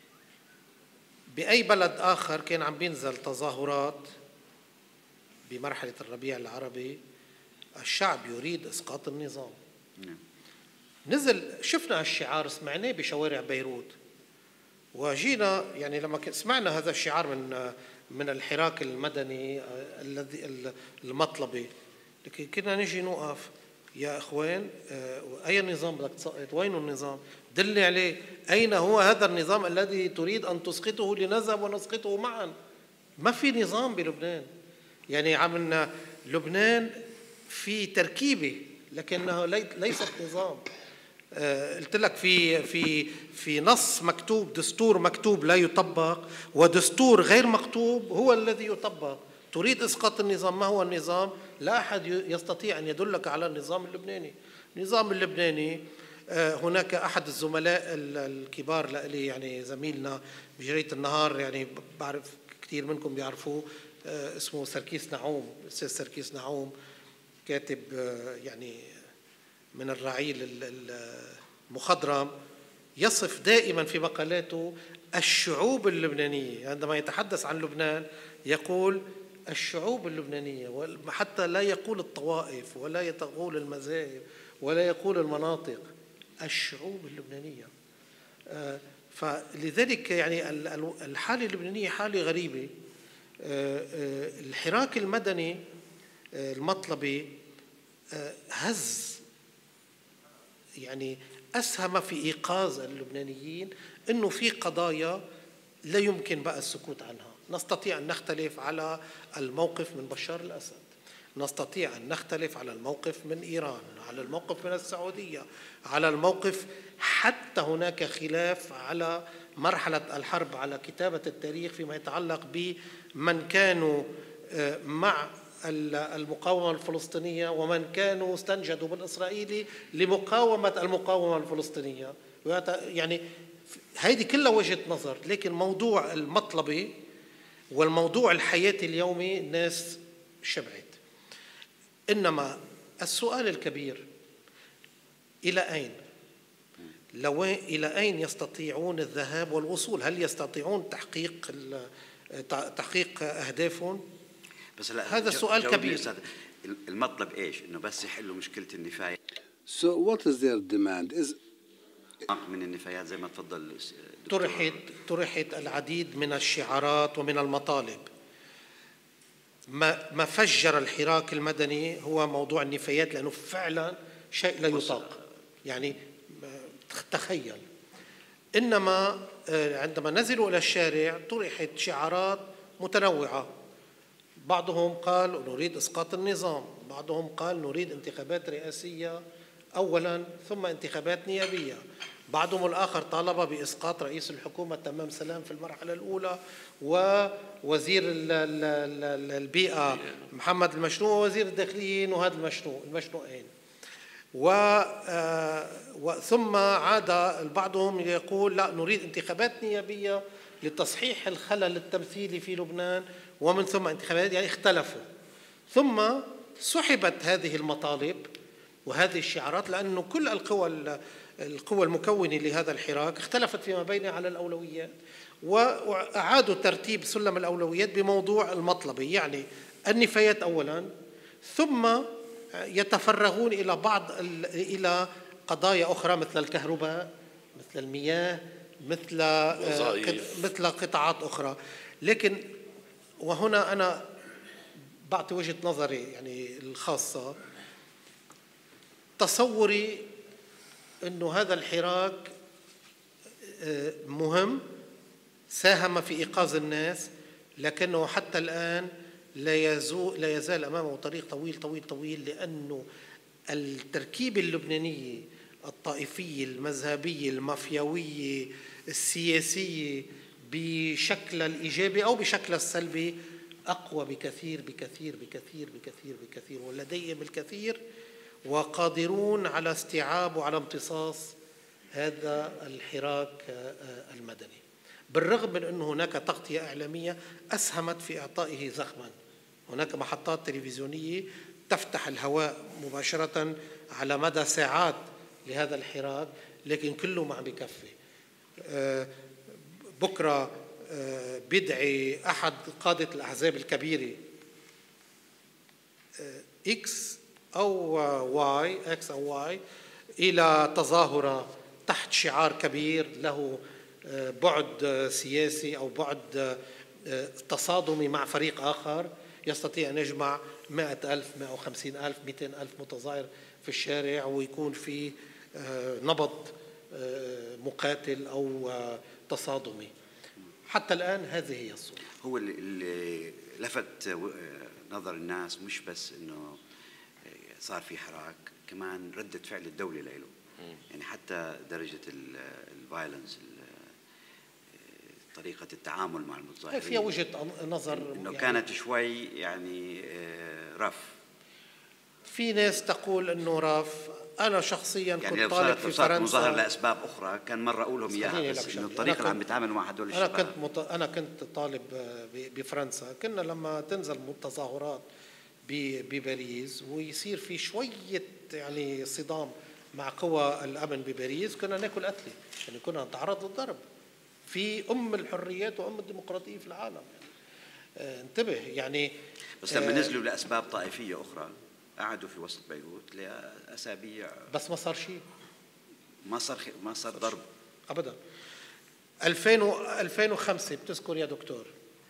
بأي بلد آخر كان عم بينزل تظاهرات بمرحلة الربيع العربي الشعب يريد إسقاط النظام. نزل شفنا هالشعار سمعناه بشوارع بيروت، وجينا يعني لما سمعنا هذا الشعار من الحراك المدني الذي المطلبي، لكن كنا نجي نوقف يا اخوان اي نظام بدك تسقط؟ وين النظام؟ دلني عليه، اين هو هذا النظام الذي تريد ان تسقطه لنذهب ونسقطه معا؟ ما في نظام بلبنان. يعني عملنا لبنان في تركيبه لكنه ليست نظام. قلت لك في نص مكتوب، دستور مكتوب لا يطبق، ودستور غير مكتوب هو الذي يطبق. تريد إسقاط النظام، ما هو النظام؟ لا أحد يستطيع أن يدلك على النظام اللبناني. النظام اللبناني هناك أحد الزملاء الكبار لي يعني زميلنا بجريدة النهار، يعني بعرف كثير منكم بيعرفوه، اسمه سركيس نعوم، الأستاذ سركيس نعوم، كاتب يعني من الرعيل المخضرم، يصف دائما في مقالاته الشعوب اللبنانية. عندما يتحدث عن لبنان يقول الشعوب اللبنانية، حتى لا يقول الطوائف ولا يقول المذاهب ولا يقول المناطق، الشعوب اللبنانية. فلذلك يعني الحالة اللبنانية حالة غريبة. الحراك المدني المطلبي هز يعني أسهم في إيقاظ اللبنانيين أنه في قضايا لا يمكن بقى السكوت عنها. نستطيع أن نختلف على الموقف من بشار الأسد، نستطيع أن نختلف على الموقف من إيران، على الموقف من السعودية، على الموقف، حتى هناك خلاف على مرحلة الحرب على كتابة التاريخ فيما يتعلق بمن كانوا مع المقاومة الفلسطينية ومن كانوا استنجدوا بالإسرائيلي لمقاومة المقاومة الفلسطينية. يعني هذه كلها وجهة نظر، لكن موضوع المطلبي والموضوع الحياتي اليومي الناس شبعت. إنما السؤال الكبير إلى أين؟ إلى أين يستطيعون الذهاب والوصول؟ هل يستطيعون تحقيق أهدافهم؟ بس هذا سؤال كبير. المطلب ايش؟ انه بس يحلوا مشكله النفايات. So what is their demand? Is من النفايات زي ما تفضل طرحت العديد من الشعارات ومن المطالب. ما فجر الحراك المدني هو موضوع النفايات، لأنه فعلا شيء لا يطاق. يعني تخيل. إنما عندما نزلوا إلى الشارع طرحت شعارات متنوعة. بعضهم قال نريد إسقاط النظام، بعضهم قال نريد انتخابات رئاسية أولا ثم انتخابات نيابية، بعضهم الآخر طالب بإسقاط رئيس الحكومة تمام سلام في المرحلة الأولى، ووزير البيئة محمد المشنوق، ووزير الداخليين وهذا المشنوقين. ثم عاد بعضهم يقول لا، نريد انتخابات نيابية لتصحيح الخلل التمثيلي في لبنان، ومن ثم انتخابات. يعني اختلفوا، ثم سحبت هذه المطالب وهذه الشعارات، لأنه كل القوى المكونة لهذا الحراك اختلفت فيما بينها على الأولويات، وأعادوا ترتيب سلم الأولويات بموضوع المطلبي، يعني النفايات أولا، ثم يتفرغون إلى قضايا أخرى مثل الكهرباء، مثل المياه، مثل قطاعات أخرى. لكن وهنا أنا بعطي وجهة نظري يعني الخاصة، تصوري أنه هذا الحراك مهم، ساهم في إيقاظ الناس، لكنه حتى الآن لا يزال أمامه طريق طويل طويل طويل، لأنه التركيبة اللبنانية الطائفية المذهبية المافياوية السياسية بشكل الإيجابي أو بشكل السلبي أقوى بكثير بكثير بكثير بكثير بكثير، ولديهم الكثير وقادرون على استيعاب وعلى امتصاص هذا الحراك المدني، بالرغم من أن هناك تغطية إعلامية أسهمت في إعطائه زخما. هناك محطات تلفزيونية تفتح الهواء مباشرة على مدى ساعات لهذا الحراك، لكن كله ما عم بكفي. بكرة بيدعي أحد قادة الأحزاب الكبيرة إكس أو واي إلى تظاهرة تحت شعار كبير له بعد سياسي أو بعد تصادمي مع فريق آخر، يستطيع أن يجمع 100,000 150,000 200,000 متظاهر في الشارع، ويكون في نبض مقاتل أو تصادمي. حتى الآن هذه هي الصورة. هو اللي لفت نظر الناس مش بس أنه صار في حراك، كمان ردة فعل الدولة له، يعني حتى درجة الفايلنس، طريقة التعامل مع المتظاهرين فيها وجهة نظر إنه يعني كانت شوي يعني رف. في ناس تقول إنه رف. أنا شخصيا يعني كنت طالب في فرنسا مظاهر لأسباب أخرى كان مرة أقولهم إياها، بس إنه الطريقة اللي عم بيتعاملوا مع هدول الشباب. أنا كنت طالب بفرنسا، كنا لما تنزل تظاهرات بباريس ويصير في شوية يعني صدام مع قوى الأمن بباريس، كنا ناكل قتلة، يعني كنا نتعرض للضرب في الحريات وأم الديمقراطية في العالم. يعني انتبه يعني. بس لما نزلوا لأسباب طائفية أخرى قعدوا في وسط بيروت لأسابيع، بس ما صار شيء، ما صار ضرب أبدا. 2005 بتذكر يا دكتور،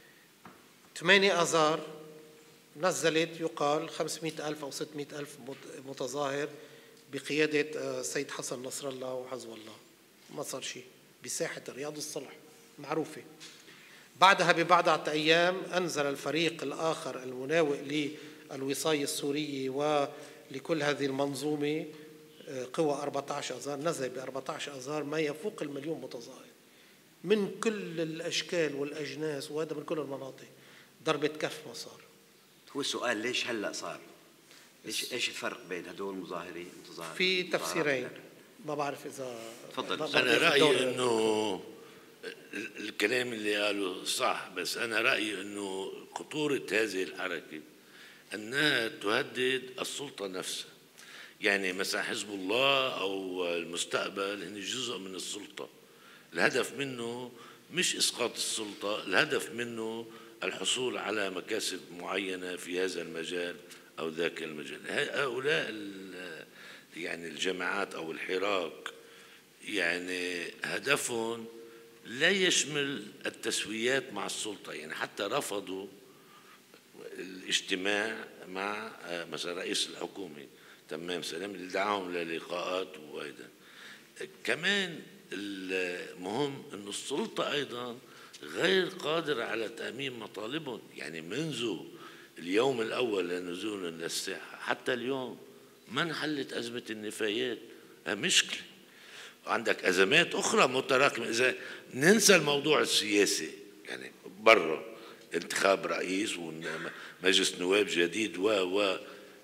8 آذار نزلت يقال 500,000 أو 600,000 متظاهر بقيادة السيد حسن نصر الله وحزب الله، ما صار شيء بساحة رياض الصلح معروفة. بعدها ببضعة أيام أنزل الفريق الآخر المناوئ للوصاية السورية ولكل هذه المنظومة قوى 14 آذار، نزل ب 14 آذار ما يفوق 1,000,000 متظاهر من كل الأشكال والأجناس، وهذا من كل المناطق. ضربة كف ما صار. هو السؤال ليش هلأ صار؟ إيش الفرق بين هدول المظاهرين؟ في تفسيرين، ما بعرف إذا تفضل. أنا رأيي إنه الكلام اللي قاله صح، بس أنا رأيي إنه خطورة هذه الحركة أنها تهدد السلطة نفسها. يعني مثلا حزب الله أو المستقبل هن جزء من السلطة، الهدف منه مش إسقاط السلطة، الهدف منه الحصول على مكاسب معينة في هذا المجال أو ذاك المجال. هؤلاء يعني الجماعات أو الحراك يعني هدفهم لا يشمل التسويات مع السلطة، يعني حتى رفضوا الاجتماع مع مثلا رئيس الحكومة تمام سلام اللي دعاهم للقاءات. وأيضا كمان المهم أن السلطة أيضا غير قادرة على تأمين مطالبهم، يعني منذ اليوم الأول لنزول للساحة حتى اليوم ما انحلت أزمة النفايات، مشكلة. عندك أزمات أخرى متراكمة. إذا ننسى الموضوع السياسي يعني برا انتخاب رئيس ومجلس نواب جديد و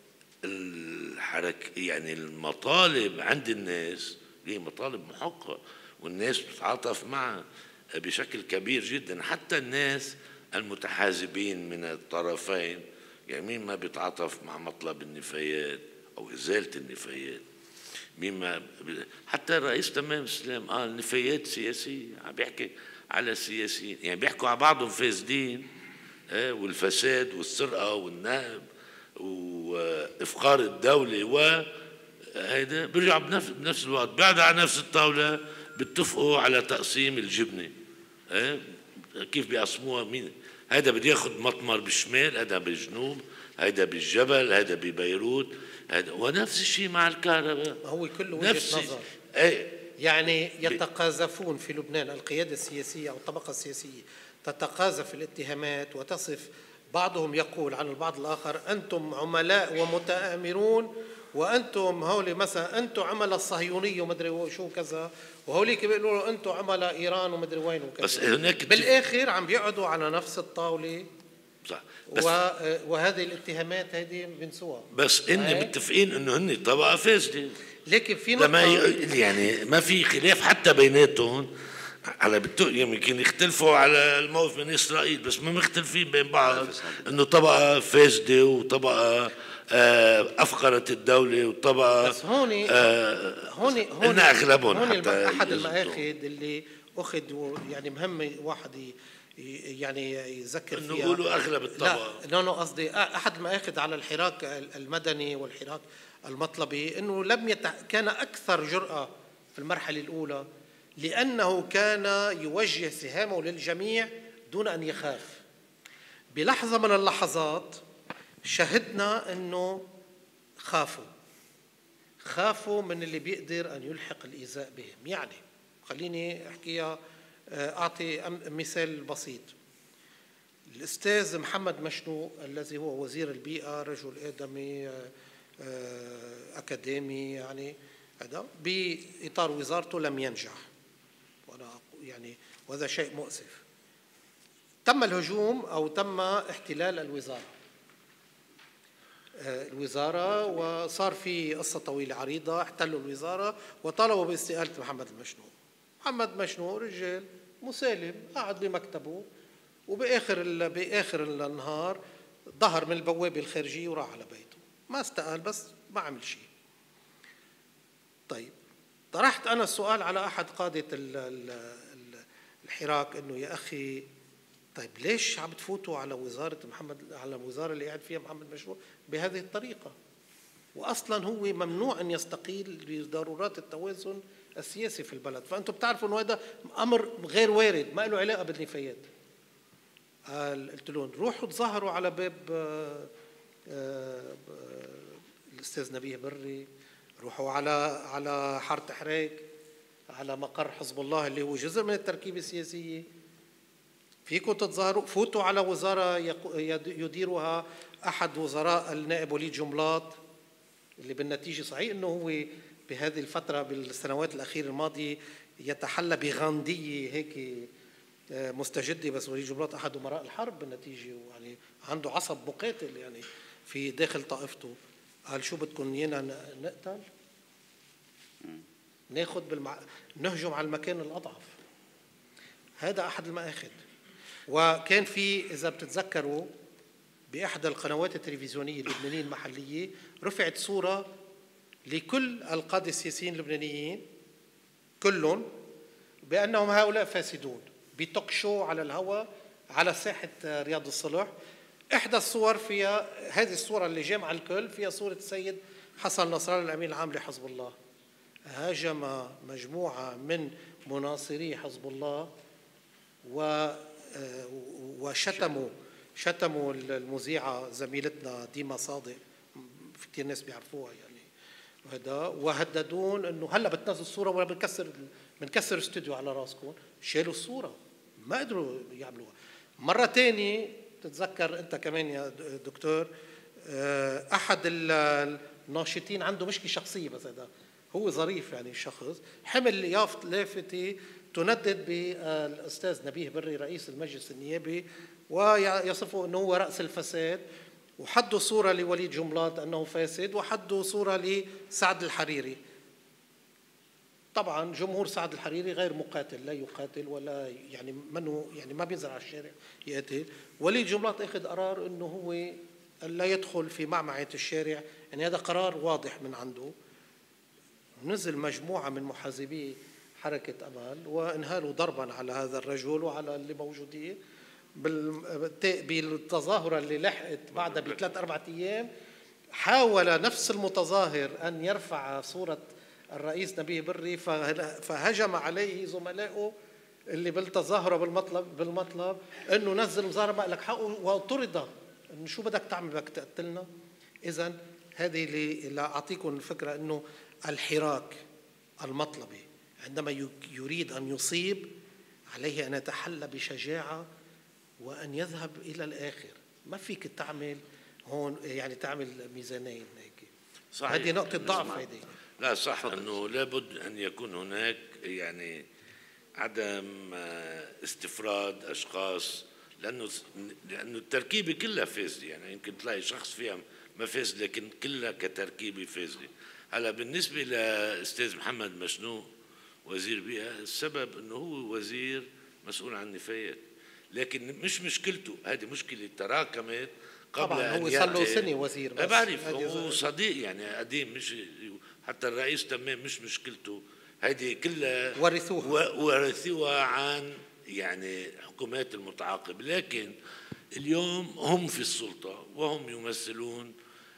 الحركة، يعني المطالب عند الناس هي مطالب محققة والناس بتتعاطف معها بشكل كبير جدا. حتى الناس المتحازبين من الطرفين، يعني مين ما بيتعاطف مع مطلب النفايات أو إزالة النفايات، مين ما حتى الرئيس تمام السلام النفايات سياسية، عم بيحكي على السياسيين، يعني بيحكوا على بعضهم فاسدين والفساد والسرقة والنهب وإفقار الدولة، وهيدا بيرجع بنفس الوقت بعد على نفس الطاولة بيتفقوا على تقسيم الجبنة. كيف بيقسموها؟ مين هيدا بده ياخذ مطمر بالشمال، هذا بالجنوب، هيدا بالجبل، هيدا ببيروت، هيدا. ونفس الشيء مع الكهرباء، هو كله وجهة نظر. يعني يتقاذفون في لبنان، القيادة السياسية أو الطبقة السياسية تتقاذف الاتهامات وتصف، بعضهم يقول عن البعض الآخر أنتم عملاء ومتآمرون، وأنتم هولي مثلا أنتم عملاء الصهيونية ومدري شو كذا، وهوليك بيقولوا أنتم عملاء إيران ومدري وين وكذا. بس هناك بالآخر عم بيقعدوا على نفس الطاولة. صح. بس وهذه الاتهامات هذه بنسوها، بس إن متفقين إنه هن طبقة فاسدة. لكن في نقطة يعني ما في خلاف حتى بيناتهم على يمكن يختلفوا على الموقف من إسرائيل، بس ما مختلفين بين بعض إنه طبقة فاسدة وطبقة أفقرت الدولة وطبقة. بس هون أغلبهم هون حتى أحد المآخذ اللي أخذ، يعني مهم واحد يعني يذكر فيها، إنه يقولوا أغلب الطبقة. لا قصدي أحد المآخذ على الحراك المدني والحراك المطلبي إنه كان أكثر جرأة في المرحلة الأولى لأنه كان يوجه سهامه للجميع دون أن يخاف. بلحظة من اللحظات شهدنا أنه خافوا من اللي بيقدر أن يلحق الإيذاء بهم. يعني خليني أحكيها، أعطي مثال بسيط. الأستاذ محمد مشنوق الذي هو وزير البيئة، رجل آدمي أكاديمي، يعني هذا بإطار وزارته لم ينجح، وهذا شيء مؤسف. تم الهجوم أو تم احتلال الوزارة وصار في قصة طويلة عريضة. احتلوا الوزارة وطلبوا باستقالة محمد المشنوق. محمد مشنوق رجال مسالم قعد بمكتبه، وبآخر النهار ظهر من البوابة الخارجية وراح على بيته، ما استقال بس ما عمل شيء. طيب طرحت أنا السؤال على أحد قادة الحراك إنه يا أخي طيب ليش عم تفوتوا على على الوزارة اللي قاعد فيها محمد مشروع بهذه الطريقة؟ وأصلا هو ممنوع أن يستقيل لضرورات التوازن السياسي في البلد، فأنتم بتعرفوا أنه هذا أمر غير وارد ما له علاقة بالنفايات. قلت لهم روحوا تظاهروا على باب الأستاذ نبيه بري، روحوا على حارة حريك، على مقر حزب الله اللي هو جزء من التركيبة السياسية. فيكم تتظاهروا، فوتوا على وزارة يديرها أحد وزراء النائب وليد جملاط، اللي بالنتيجة صحيح أنه هو بهذه الفترة بالسنوات الأخيرة الماضية يتحلى بغاندية هيك مستجدة، بس وليد جملاط أحد أمراء الحرب بالنتيجة، يعني عنده عصب مقاتل يعني في داخل طائفته. قال شو بدكم ينا نقتل؟ نهجم على المكان الأضعف. هذا أحد المآخذ. وكان في إذا بتتذكروا بإحدى القنوات التلفزيونية اللبنانية المحلية رفعت صورة لكل القادة السياسيين اللبنانيين كلهم بأنهم هؤلاء فاسدون، بتوك شو على الهواء على ساحة رياض الصلح. إحدى الصور فيها هذه الصورة اللي جامعة الكل، فيها صورة السيد حسن نصر الله الأمين العام لحزب الله. هاجم مجموعة من مناصري حزب الله وشتموا المذيعة زميلتنا ديما صادق، في كثير ناس بيعرفوها يعني، وهددون انه هلا بتنزل الصورة ولا بنكسر استوديو على راسكم. شالوا الصورة، ما قدروا يعملوها. مرة تانية تتذكر انت كمان يا دكتور، احد الناشطين عنده مشكلة شخصية، بس هذا هو ظريف يعني شخص، حمل لافتة تندد بالأستاذ نبيه بري رئيس المجلس النيابي ويصفه أنه هو رأس الفساد، وحدوا صورة لوليد جملات أنه فاسد، وحدوا صورة لسعد الحريري. طبعا جمهور سعد الحريري غير مقاتل، لا يقاتل ولا يعني منه يعني ما بينزل على الشارع يقتل. وليد جملات اخذ قرار انه هو لا يدخل في معمعة الشارع، يعني هذا قرار واضح من عنده. نزل مجموعة من محاسبي حركة أمل وانهالوا ضربا على هذا الرجل وعلى اللي موجودين بالتظاهرة اللي لحقت بعدها بثلاث أربعة أيام. حاول نفس المتظاهر أن يرفع صورة الرئيس نبيه بري، فهجم عليه زملائه اللي بالتظاهرة بالمطلب أنه نزل مظاهرة ما لك حقه، واطرد أنه شو بدك تعمل، بدك تقتلنا. إذن هذه اللي أعطيكم الفكرة أنه الحراك المطلبي عندما يريد أن يصيب عليه أن يتحلى بشجاعة وأن يذهب إلى الآخر. ما فيك تعمل هون يعني تعمل ميزانين هيك. صحيح. هذه نقطة ضعف هذه. لا صح، أنه لابد أن يكون هناك يعني عدم استفراد أشخاص، لأنه التركيبة كلها فاسدة. يعني يمكن تلاقي شخص فيها ما فاسد لكن كلها كتركيبة فاسدة. هلا بالنسبة لأستاذ محمد مشنوق وزير بيئة، السبب أنه هو وزير مسؤول عن النفايات، لكن مش مشكلته، هذه مشكلة تراكمت قبل طبعا. أن هو صار له سنة وزير، بس بعرف هو صديق يعني قديم، مش حتى الرئيس تمام مش مشكلته، هذه كلها ورثوها عن يعني حكومات المتعاقبة. لكن اليوم هم في السلطة وهم يمثلون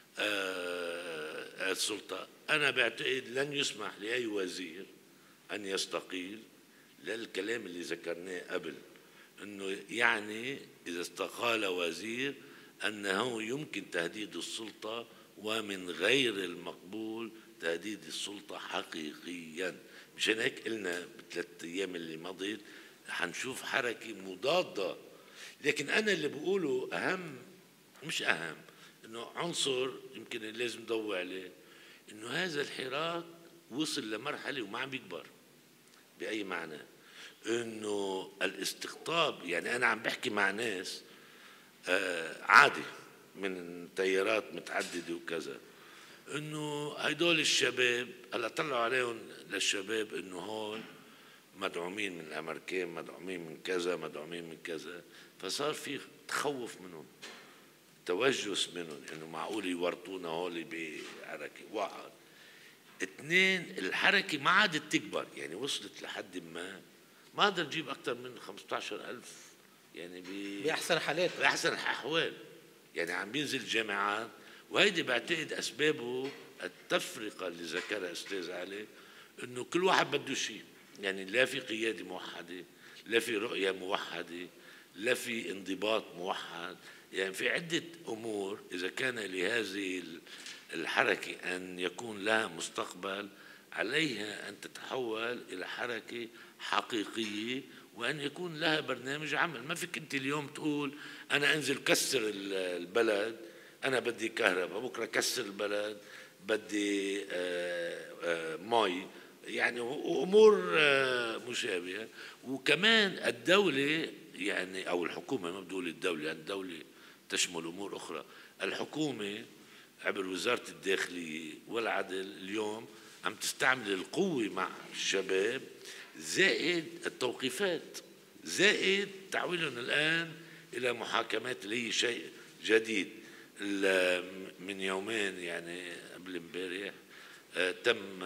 السلطة. أنا بعتقد لن يسمح لأي وزير أن يستقيل للكلام اللي ذكرناه قبل، أنه يعني إذا استقال وزير أنه يمكن تهديد السلطة، ومن غير المقبول تهديد السلطة حقيقيا. مشان هيك قلنا بثلاث أيام اللي مضت حنشوف حركة مضادة. لكن أنا اللي بقوله أهم، مش أهم، أنه عنصر يمكن لازم نضوي عليه، أنه هذا الحراك وصل لمرحلة وما عم بيكبر بأي معنى، أنه الاستقطاب. يعني أنا عم بحكي مع ناس عادي من تيارات متعددة وكذا، انه هيدول الشباب هلا طلعوا عليهم للشباب انه هون مدعومين من الامريكان، مدعومين من كذا، مدعومين من كذا، فصار في تخوف منهم، توجس منهم، انه معقول يورطونا هول بحركه. واحد. اثنين، الحركه ما عادت تكبر، يعني وصلت لحد ما قدر تجيب اكثر من 15,000 يعني بأحسن حالات، بأحسن الأحوال. يعني عم بينزل جامعات، وهيدي بعتقد أسبابه التفرقة اللي ذكرها أستاذ علي، إنه كل واحد بده شيء. يعني لا في قيادة موحدة، لا في رؤية موحدة، لا في انضباط موحد. يعني في عدة أمور إذا كان لهذه الحركة أن يكون لها مستقبل، عليها أن تتحول إلى حركة حقيقية، وأن يكون لها برنامج عمل. ما فيك أنت اليوم تقول أنا أنزل كسر البلد، أنا بدي كهرباء، بكرة كسر البلد بدي مي، يعني أمور مشابهة. وكمان الدولة يعني أو الحكومة، ما بدول الدولة، الدولة تشمل أمور أخرى. الحكومة عبر وزارة الداخلية والعدل اليوم عم تستعمل القوة مع الشباب، زائد التوقيفات، زائد تعويلهم الآن إلى محاكمات اللي هي شيء جديد. من يومين يعني قبل امبارح تم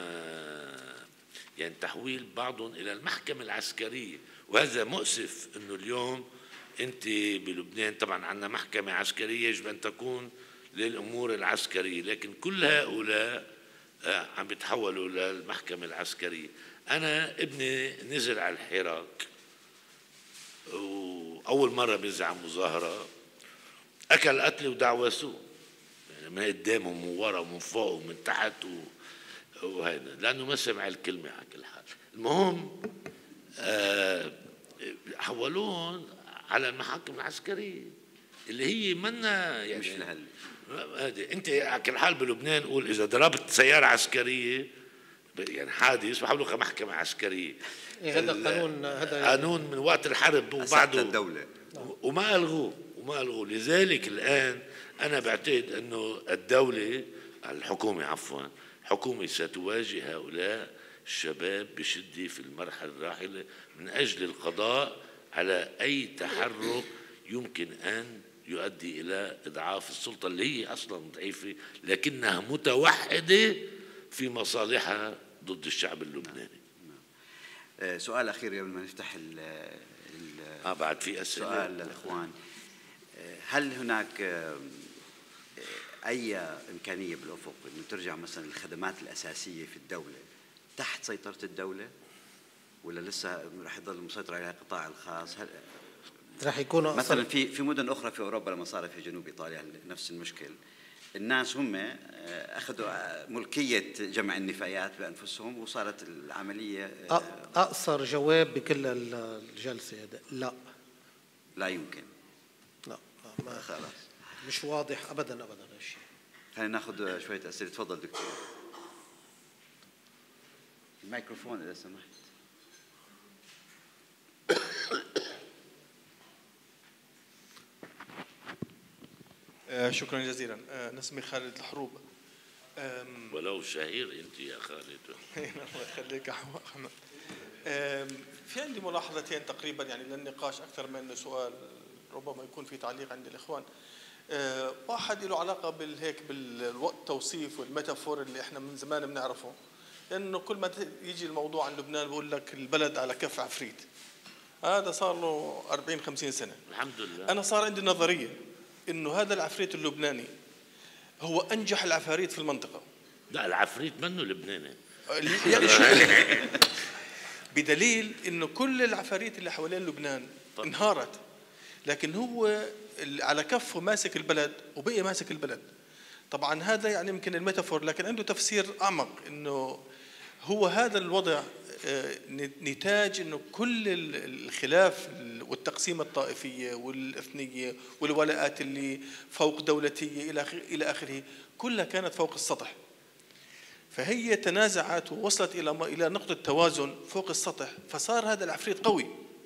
يعني تحويل بعضهم إلى المحكمة العسكرية، وهذا مؤسف. إنه اليوم أنت بلبنان طبعا عندنا محكمة عسكرية يجب أن تكون للأمور العسكرية، لكن كل هؤلاء عم بيتحولوا للمحكمة العسكرية. أنا ابني نزل على الحراك وأول مرة بينزل مظاهرة، أكل قتل ودعوسوه، يعني من قدامهم ومن ورا ومن فوق ومن تحت وهذا، لأنه ما سمع الكلمة على كل حال. المهم حولوهم على المحاكم العسكرية اللي هي منا يعني مش هذه. أنت على كل حال بلبنان قول إذا ضربت سيارة عسكرية يعني حادث بحولوا محكمة عسكرية. هذا قانون، هذا قانون من وقت الحرب وبعده الدولة وما ألغوه. لذلك الآن أنا بعتقد أنه الدولة، الحكومة عفوا، حكومة ستواجه هؤلاء الشباب بشدة في المرحلة الراحلة من أجل القضاء على أي تحرك يمكن أن يؤدي إلى إضعاف السلطة اللي هي أصلا ضعيفة لكنها متوحدة في مصالحها ضد الشعب اللبناني. سؤال أخير قبل ما نفتح بعد في أسئلة سؤال للإخوان. هل هناك أي إمكانية بالأفق أنه ترجع مثلا الخدمات الأساسية في الدولة تحت سيطرة الدولة، ولا لسه رح يضل مسيطر عليها القطاع الخاص؟ رح يكون مثلا في مدن أخرى في أوروبا لما صار في جنوب إيطاليا نفس المشكل، الناس هم أخذوا ملكية جمع النفايات بأنفسهم وصارت العملية. أقصر جواب بكل الجلسة هذا لا يمكن. لا ما خلاص مش واضح أبدا الشيء. خلينا ناخذ شوية أسئلة. تفضل دكتور. الميكروفون إذا سمحت. شكرا جزيلا. أنا اسمي خالد الحروب. ولو شهير أنت يا خالد. الله يخليك يا أحمد. في عندي ملاحظتين تقريبا يعني للنقاش أكثر من سؤال، ربما يكون في تعليق عند الإخوان. واحد له علاقة بالوقت توصيف والميتافور اللي احنا من زمان بنعرفه، لأنه كل ما يجي الموضوع عن لبنان بقول لك البلد على كف عفريت. هذا صار له 40-50 سنة. الحمد لله. أنا صار عندي نظرية إنه هذا العفريت اللبناني هو أنجح العفاريت في المنطقة. لا العفريت منه لبناني. بدليل إنه كل العفاريت اللي حوالين لبنان انهارت، لكن هو على كفه ماسك البلد وبقي ماسك البلد. طبعا هذا يعني يمكن الميتافور، لكن عنده تفسير أعمق، إنه هو هذا الوضع نتاج إنه كل الخلاف والتقسيم الطائفية والإثنية والولاءات اللي فوق دولتية إلى آخره كلها كانت فوق السطح، فهي تنازعت ووصلت إلى نقطة توازن فوق السطح، فصار هذا العفريت قوي.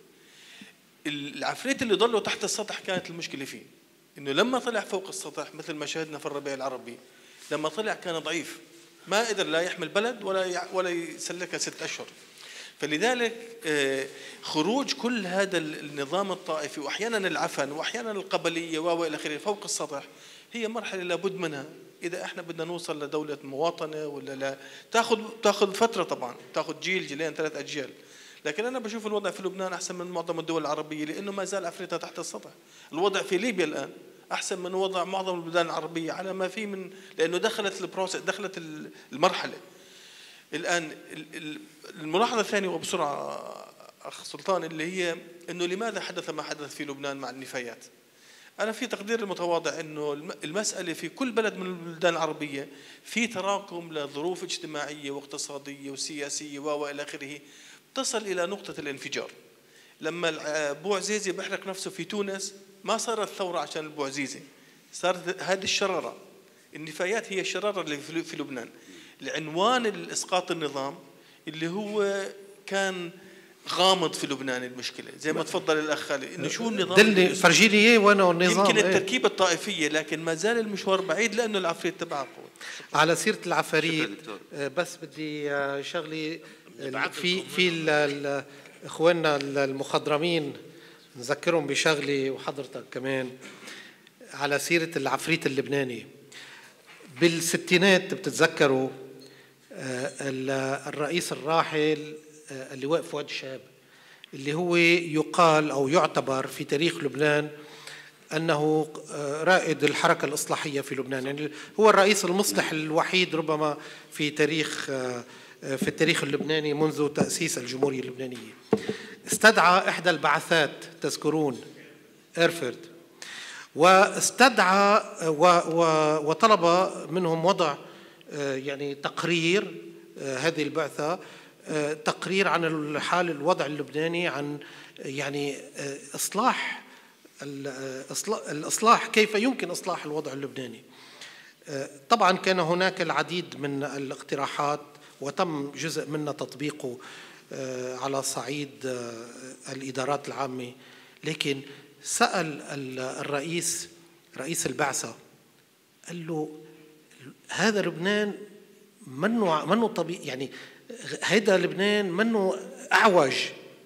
العفريت اللي ضلوا تحت السطح كانت المشكلة فيه إنه لما طلع فوق السطح مثل ما شاهدنا في الربيع العربي، لما طلع كان ضعيف، ما قدر لا يحمل بلد ولا يسلكها 6 أشهر. فلذلك خروج كل هذا النظام الطائفي وأحيانا العفن وأحيانا القبلية وإلى آخره فوق السطح هي مرحلة لابد منها إذا إحنا بدنا نوصل لدولة مواطنة ولا لا. تأخذ فترة طبعا، تأخذ جيل جيلين 3 أجيال، لكن أنا بشوف الوضع في لبنان أحسن من معظم الدول العربية لأنه ما زال عفريتها تحت السطح. الوضع في ليبيا الآن أحسن من وضع معظم البلدان العربية على ما في من، لأنه دخلت المرحلة. الآن الملاحظة الثانية وبسرعة أخ سلطان اللي هي إنه لماذا حدث ما حدث في لبنان مع النفايات. أنا في تقدير المتواضع إنه المسألة في كل بلد من البلدان العربية في تراكم لظروف اجتماعية واقتصادية وسياسية وإلى آخره تصل إلى نقطة الانفجار. لما بوعزيزي بيحرق نفسه في تونس ما صارت ثورة عشان البوعزيزي، صارت هذه الشرارة. النفايات هي الشرارة اللي في لبنان، العنوان الإسقاط النظام اللي هو كان غامض في لبنان. المشكلة زي ما تفضل الأخ خالد إنه شو النظام دلني فرجي لي إيه وأنا النظام يمكن التركيبة الطائفية، لكن ما زال المشوار بعيد لأنه العفريت تبعه قوي. على سيرة العفاريت بس بدي شغلي في إخواننا المخضرمين نذكرهم بشغلي وحضرتك كمان على سيرة العفريت اللبناني. بالستينات بتتذكروا الرئيس الراحل اللواء فؤاد شاب اللي هو يقال أو يعتبر في تاريخ لبنان أنه رائد الحركة الإصلاحية في لبنان، يعني هو الرئيس المصلح الوحيد ربما في التاريخ اللبناني منذ تأسيس الجمهورية اللبنانية. استدعى إحدى البعثات تذكرون إيرفورد، واستدعى وطلب منهم وضع يعني تقرير، هذه البعثة تقرير عن الحال الوضع اللبناني، عن يعني الإصلاح كيف يمكن إصلاح الوضع اللبناني. طبعا كان هناك العديد من الاقتراحات وتم جزء منها تطبيقه على صعيد الإدارات العامة. لكن سأل الرئيس رئيس البعثة، قال له هذا لبنان منه طبيعي، يعني هيدا لبنان منه أعوج.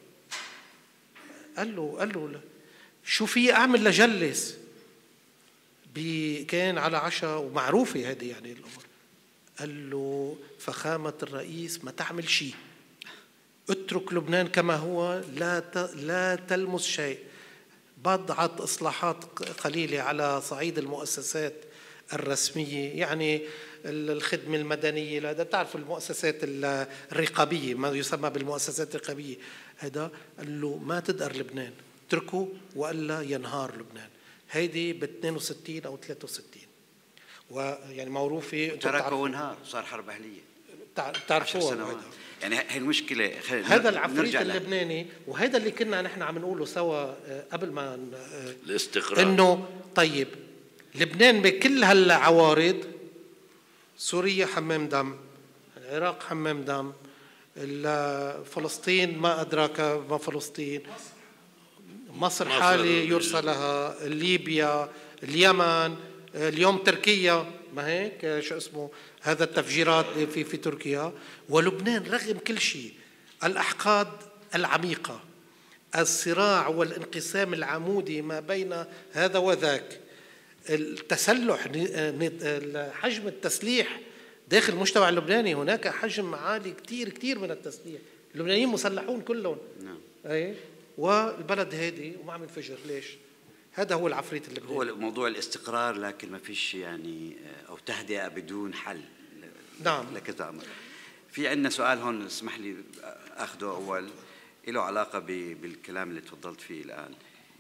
قال له شو في أعمل لجلس؟ كان على عشاء ومعروفة هذه يعني الأمور. قال له فخامة الرئيس ما تعمل شيء، اترك لبنان كما هو، لا تلمس شيء. بضعت إصلاحات قليلة على صعيد المؤسسات الرسمية، يعني الخدمة المدنية، لا بتعرف المؤسسات الرقابية، ما يسمى بالمؤسسات الرقابية هذا. قال له ما تدقر لبنان، اتركه وإلا ينهار لبنان. هيدي ب 62 أو 63، ويعني معروفة تركه وانهار، صار حرب أهلية تعرفوها. يعني هي المشكلة. هذا العفريت اللبناني، وهذا اللي كنا نحن عم نقوله سوا قبل ما الاستقرار، إنه طيب لبنان بكل هالعوارض، سوريا حمام دم، العراق حمام دم، فلسطين ما أدراك ما فلسطين، مصر حالة يرسى لها، ليبيا، اليمن، اليوم تركيا، ما هيك شو اسمه هذا التفجيرات في تركيا. ولبنان رغم كل شيء، الأحقاد العميقة، الصراع والانقسام العمودي ما بين هذا وذاك، التسلح، حجم التسليح داخل المجتمع اللبناني، هناك حجم عالي كتير كتير من التسليح، اللبنانيين مسلحون كلهم. نعم. أي والبلد هادي وما عم ينفجر. ليش؟ هذا هو العفريت اللبناني. هو موضوع الاستقرار، لكن ما فيش يعني أو تهدئة بدون حل. نعم. لكذا أمر. في عندنا سؤال هون، اسمح لي أخذه أول، له علاقة بالكلام اللي تفضلت فيه الآن.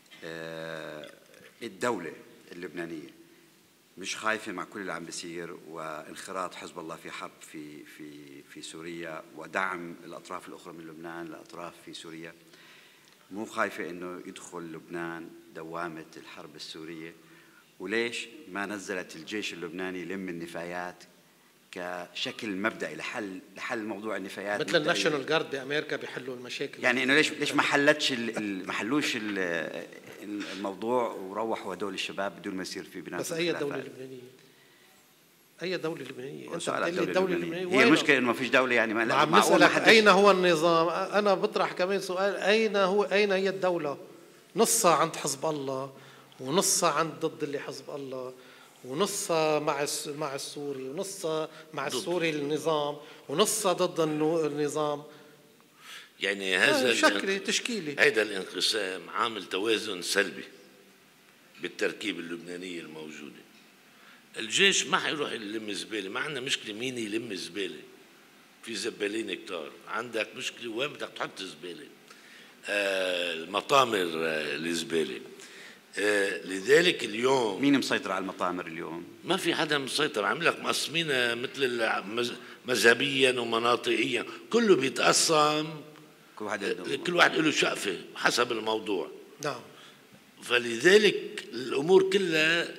الدولة اللبنانية مش خايفة مع كل اللي عم بيصير وانخراط حزب الله في حرب في سوريا ودعم الأطراف الأخرى من لبنان لأطراف في سوريا؟ مو خايفة إنه يدخل لبنان دوامة الحرب السورية؟ وليش ما نزلت الجيش اللبناني يلم النفايات كشكل مبدئي لحل موضوع النفايات، مثل الناشونال جارد بأمريكا بيحلوا المشاكل؟ يعني إنه ليش ما حلوش الموضوع وروحوا هدول الشباب بدون ما يصير في بناء؟ بس أي دولة لبنانية؟ أي دولة لبنانية؟ أنت بتقول لي الدولة اللبنانية. هي المشكلة إنه ما فيش دولة، يعني ما عم نسألك أين هو النظام؟ أنا بطرح كمان سؤال، أين هي الدولة؟ نصها عند حزب الله، ونصها عند ضد اللي حزب الله، ونصها مع السوري، ونصها مع السوري النظام، ونصها ضد النظام. يعني هذا شكل تشكيلي، هذا الانقسام عامل توازن سلبي بالتركيب اللبنانية الموجودة. الجيش ما حيروح يلم زبالة، ما عندنا مشكلة مين يلم زبالة، في زبالين كتار، عندك مشكلة وين بدك تحط زبالة، المطامر الزبالة. لذلك اليوم مين مسيطر على المطامر اليوم؟ ما في حدا مسيطر، عامل لك مقسمينها مثل مذهبيا ومناطقيا، كله بيتقسم، كل واحد له شقفة حسب الموضوع. نعم. فلذلك الأمور كلها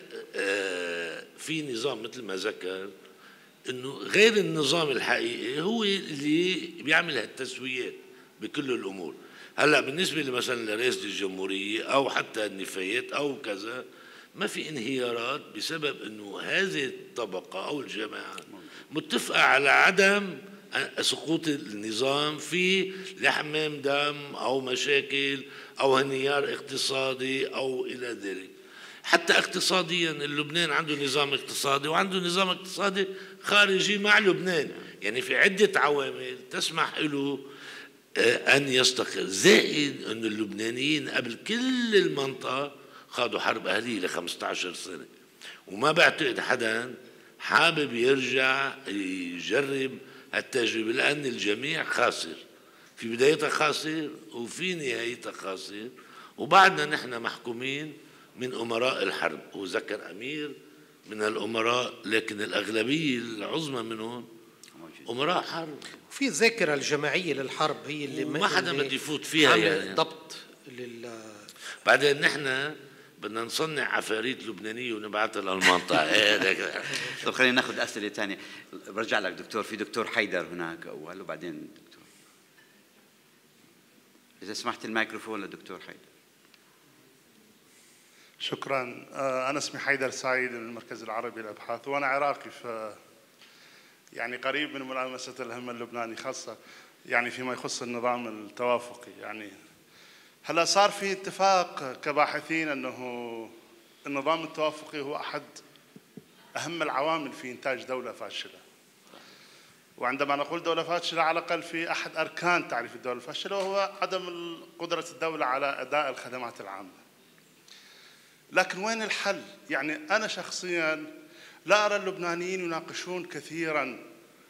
في نظام مثل ما ذكر، إنه غير النظام الحقيقي هو اللي بيعمل هالتسويات بكل الأمور. هلا بالنسبة مثلا لرئاسة الجمهورية أو حتى النفايات أو كذا، ما في انهيارات بسبب إنه هذه الطبقة أو الجماعة متفقة على عدم سقوط النظام في لحمام دم أو مشاكل أو انهيار اقتصادي أو إلى ذلك. حتى اقتصاديا لبنان عنده نظام اقتصادي وعنده نظام اقتصادي خارجي مع لبنان، يعني في عدة عوامل تسمح له أن يستقر. زائد أن اللبنانيين قبل كل المنطقة خاضوا حرب أهلية ل15 سنة، وما بعتقد حدا حابب يرجع يجرب هالتجربة، لأن الجميع خاسر، في بدايتها خاسر وفي نهايتها خاسر. وبعدنا نحن محكومين من أمراء الحرب، وذكر أمير من الأمراء، لكن الأغلبية العظمى منهم أمراء حرب. في الذاكرة الجماعية للحرب هي اللي ما حدا بده يفوت فيها، يعني ضبط بعدين نحن بدنا نصنع عفاريت لبنانية ونبعثها للمنطقة. طب خلينا ناخذ أسئلة ثانية. برجع لك دكتور، في دكتور حيدر هناك أول وبعدين دكتور. إذا سمحت الميكروفون للدكتور حيدر. شكرا. أنا اسمي حيدر سعيد من المركز العربي للأبحاث، وأنا عراقي، يعني قريب من ملامسة الهم اللبناني، خاصة يعني فيما يخص النظام التوافقي. يعني هلا صار في اتفاق كباحثين أنه النظام التوافقي هو أحد أهم العوامل في إنتاج دولة فاشلة، وعندما نقول دولة فاشلة على الأقل في أحد أركان تعريف الدولة الفاشلة، وهو عدم قدرة الدولة على أداء الخدمات العامة. لكن وين الحل؟ يعني أنا شخصياً لا أرى اللبنانيين يناقشون كثيراً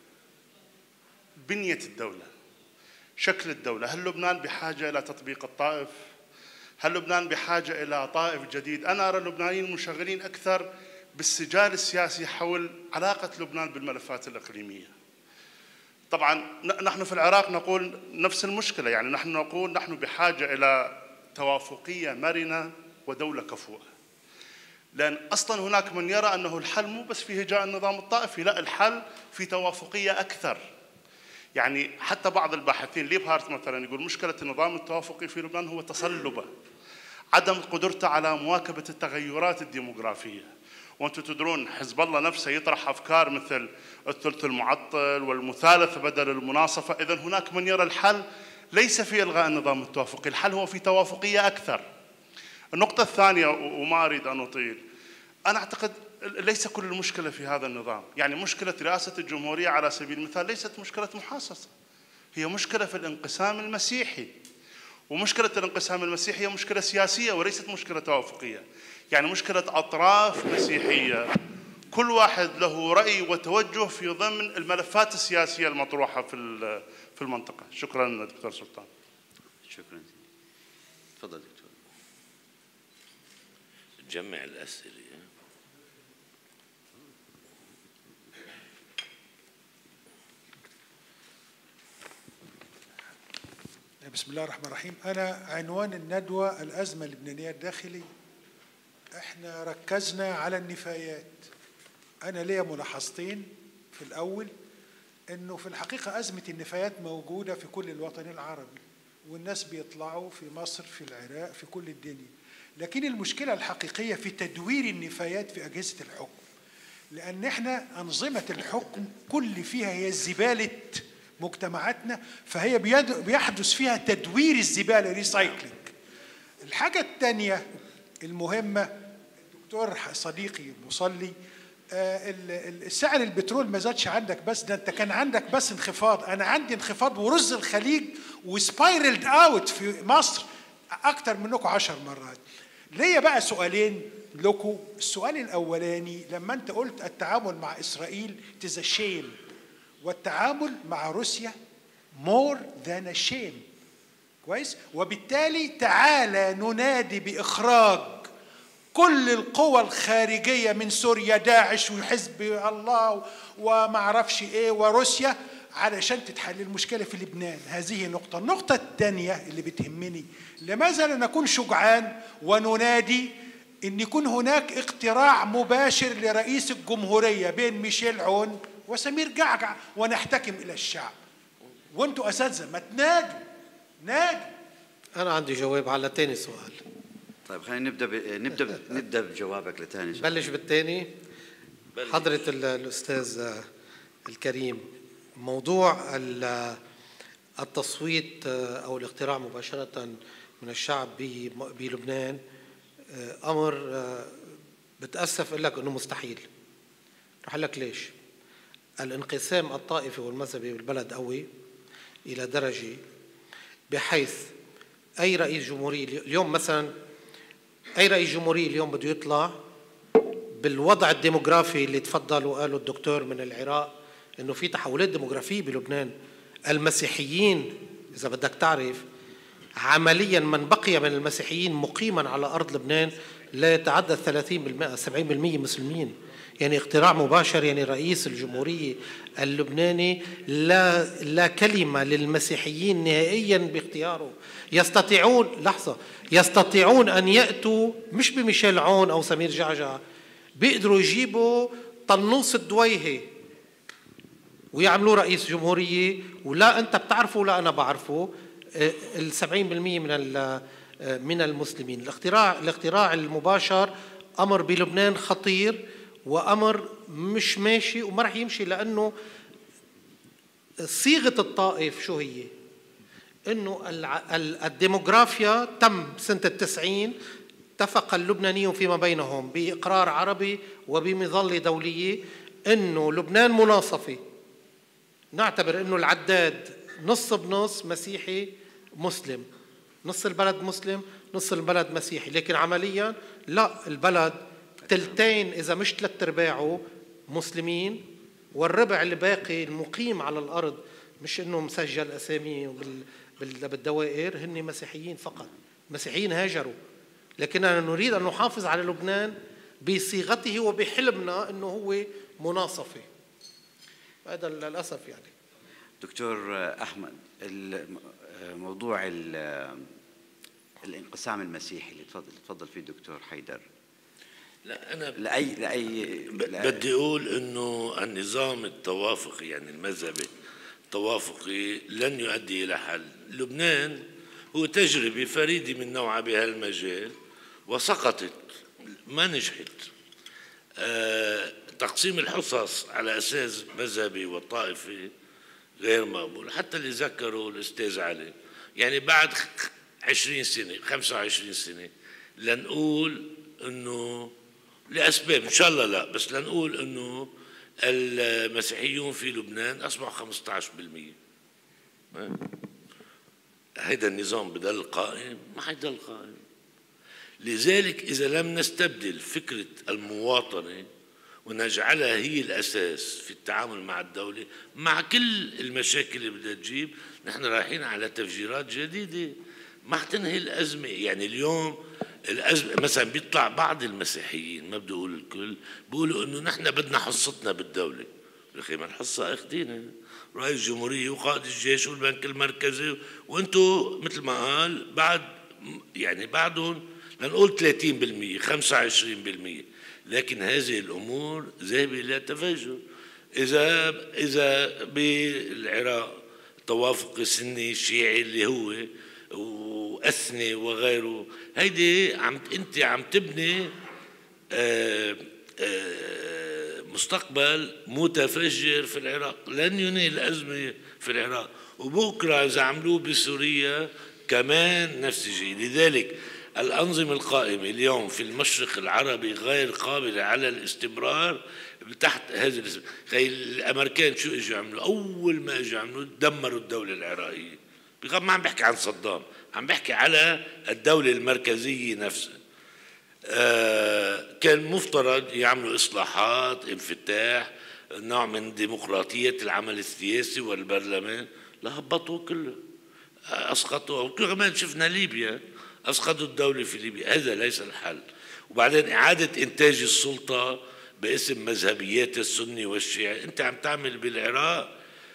بنية الدولة، شكل الدولة. هل لبنان بحاجة إلى تطبيق الطائف؟ هل لبنان بحاجة إلى طائف جديد؟ أنا أرى اللبنانيين منشغلين أكثر بالسجال السياسي حول علاقة لبنان بالملفات الإقليمية. طبعاً نحن في العراق نقول نفس المشكلة، يعني نحن نقول نحن بحاجة إلى توافقية مرنة ودولة كفؤة، لأن أصلاً هناك من يرى أنه الحل مو بس في هجاء النظام الطائفي، لا، الحل في توافقية أكثر. يعني حتى بعض الباحثين، ليبهارت مثلاً، يقول مشكلة النظام التوافقي في لبنان هو تصلبه، عدم قدرته على مواكبة التغيرات الديموغرافية. وأنتم تدرون حزب الله نفسه يطرح أفكار مثل الثلث المعطل والمثالثة بدل المناصفة. إذن هناك من يرى الحل ليس في إلغاء النظام التوافقي، الحل هو في توافقية أكثر. النقطة الثانية، وما أريد أن أطيل، أنا أعتقد ليس كل المشكلة في هذا النظام. يعني مشكلة رئاسة الجمهورية على سبيل المثال ليست مشكلة محاصصة، هي مشكلة في الانقسام المسيحي، ومشكلة الانقسام المسيحي هي مشكلة سياسية وليست مشكلة توافقية. يعني مشكلة أطراف مسيحية كل واحد له رأي وتوجه في ضمن الملفات السياسية المطروحة في المنطقة. شكرا دكتور سلطان. شكرا. تفضل دكتور. جمع الأسئلة. بسم الله الرحمن الرحيم. أنا عنوان الندوة الأزمة اللبنانية الداخلية. إحنا ركزنا على النفايات. أنا ليا ملاحظتين. في الأول إنه في الحقيقة أزمة النفايات موجودة في كل الوطن العربي، والناس بيطلعوا في مصر، في العراق، في كل الدنيا. لكن المشكلة الحقيقية في تدوير النفايات في أجهزة الحكم، لأن إحنا أنظمة الحكم كل فيها هي زبالة مجتمعاتنا، فهي بيحدث فيها تدوير الزبالة، ريسايكلينج. الحاجة الثانية المهمة، الدكتور صديقي مصلي، سعر البترول ما زادش عندك بس، ده انت كان عندك بس انخفاض، انا عندي انخفاض ورز الخليج وسبايرلد اوت في مصر اكتر منكم 10 مرات. ليا بقى سؤالين لكم. السؤال الاولاني، لما انت قلت التعامل مع اسرائيل تز شيم، والتعامل مع روسيا more than a shame، كويس؟ وبالتالي تعالى ننادي بإخراج كل القوى الخارجية من سوريا، داعش وحزب الله وما عرفش ايه وروسيا، علشان تتحل المشكلة في لبنان. هذه نقطة. النقطة الثانية اللي بتهمني، لماذا لا نكون شجعان وننادي ان يكون هناك اقتراع مباشر لرئيس الجمهورية بين ميشيل عون وسمير جعجع ونحتكم إلى الشعب؟ وانتوا أساتذة، ما تنادوا. أنا عندي جواب على تاني سؤال. طيب خلينا نبدأ بجوابك لتاني سؤال. بلش بالتاني. حضرة الأستاذ الكريم، موضوع التصويت أو الاقتراع مباشرة من الشعب بلبنان أمر بتأسف أقول لك أنه مستحيل. رح أقول لك ليش. الانقسام الطائفي والمذهبي بالبلد قوي إلى درجة بحيث أي رئيس جمهورية اليوم مثلا، أي رئيس جمهورية اليوم بده يطلع بالوضع الديموغرافي اللي تفضل وقاله الدكتور من العراق إنه في تحولات ديموغرافية بلبنان. المسيحيين إذا بدك تعرف عمليا من بقي من المسيحيين مقيما على أرض لبنان لا يتعدى 30%، 70% مسلمين. يعني اقتراع مباشر، يعني رئيس الجمهورية اللبناني لا كلمة للمسيحيين نهائيا باختياره. يستطيعون أن يأتوا مش بميشيل عون أو سمير جعجع، بيقدروا يجيبوا طنوس الدويهي ويعملوا رئيس جمهورية، ولا أنت بتعرفه ولا أنا بعرفه 70% من المسلمين. الاقتراع المباشر أمر بلبنان خطير وأمر مش ماشي وما رح يمشي، لأنه صيغة الطائف شو هي؟ إنه الديموغرافيا تم سنة 90، اتفق اللبنانيون فيما بينهم بإقرار عربي وبمظلة دولية إنه لبنان مناصفة، نعتبر إنه العداد نص بنص مسيحي مسلم، نص البلد مسلم نص البلد مسيحي، لكن عمليا لا، البلد تلتين إذا مش 3/4 مسلمين، والربع الباقي المقيم على الأرض مش إنه مسجل أسامي بالدوائر، هن مسيحيين فقط، مسيحيين هاجروا. لكننا نريد أن نحافظ على لبنان بصيغته وبحلمنا أنه هو مناصفة. هذا للأسف. يعني دكتور أحمد، موضوع الانقسام المسيحي اللي تفضل فيه الدكتور حيدر، لا أنا بدي أقول أنه النظام التوافقي، يعني المذهبي التوافقي، لن يؤدي إلى حل. لبنان هو تجربة فريدة من نوعها بهالمجال وسقطت، ما نجحت. تقسيم الحصص على أساس مذهبي وطائفي غير مقبول. حتى اللي ذكروا الأستاذ علي، يعني بعد 20 سنة 25 سنة لنقول أنه لأسباب إن شاء الله لا، بس لنقول أنه المسيحيون في لبنان أصبحوا 15%. هيدا النظام بدل قائم؟ ما حيضل قائم. لذلك إذا لم نستبدل فكرة المواطنة ونجعلها هي الأساس في التعامل مع الدولة، مع كل المشاكل اللي بدها تجيب، نحن رايحين على تفجيرات جديدة ما حتنهي الأزمة. يعني اليوم الأزمة مثلا بيطلع بعض المسيحيين، ما بدي أقول الكل، بيقولوا إنه نحن بدنا حصتنا بالدولة. يا أخي ما الحصة أخذينها، رئيس الجمهورية وقائد الجيش والبنك المركزي، وأنتوا مثل ما قال بعد يعني بعدهم لنقول 30% 25%، لكن هذه الأمور ذاهبة إلى تفجر. إذا بالعراق توافق السني الشيعي اللي هو وأثني وغيره، هيدي أنت عم تبني مستقبل متفجر في العراق، لن ينهي الأزمة في العراق. وبكرة إذا عملوه بسوريا كمان نفس الشيء. لذلك الأنظمة القائمة اليوم في المشرق العربي غير قابلة على الاستمرار تحت هذا الاسم. الأمريكان شو اجوا يعملوا؟ أول ما اجوا يعملوا دمروا الدولة العراقية. ما عم بحكي عن صدام، عم بحكي على الدولة المركزية نفسها. كان مفترض يعملوا إصلاحات، انفتاح، نوع من ديمقراطية العمل السياسي والبرلمان، لا هبطوا كله، أسقطوا. وكمان شفنا ليبيا أسقطوا الدولة في ليبيا. هذا ليس الحل. وبعدين إعادة إنتاج السلطة باسم مذهبيات السني والشيعي. أنت عم تعمل بالعراق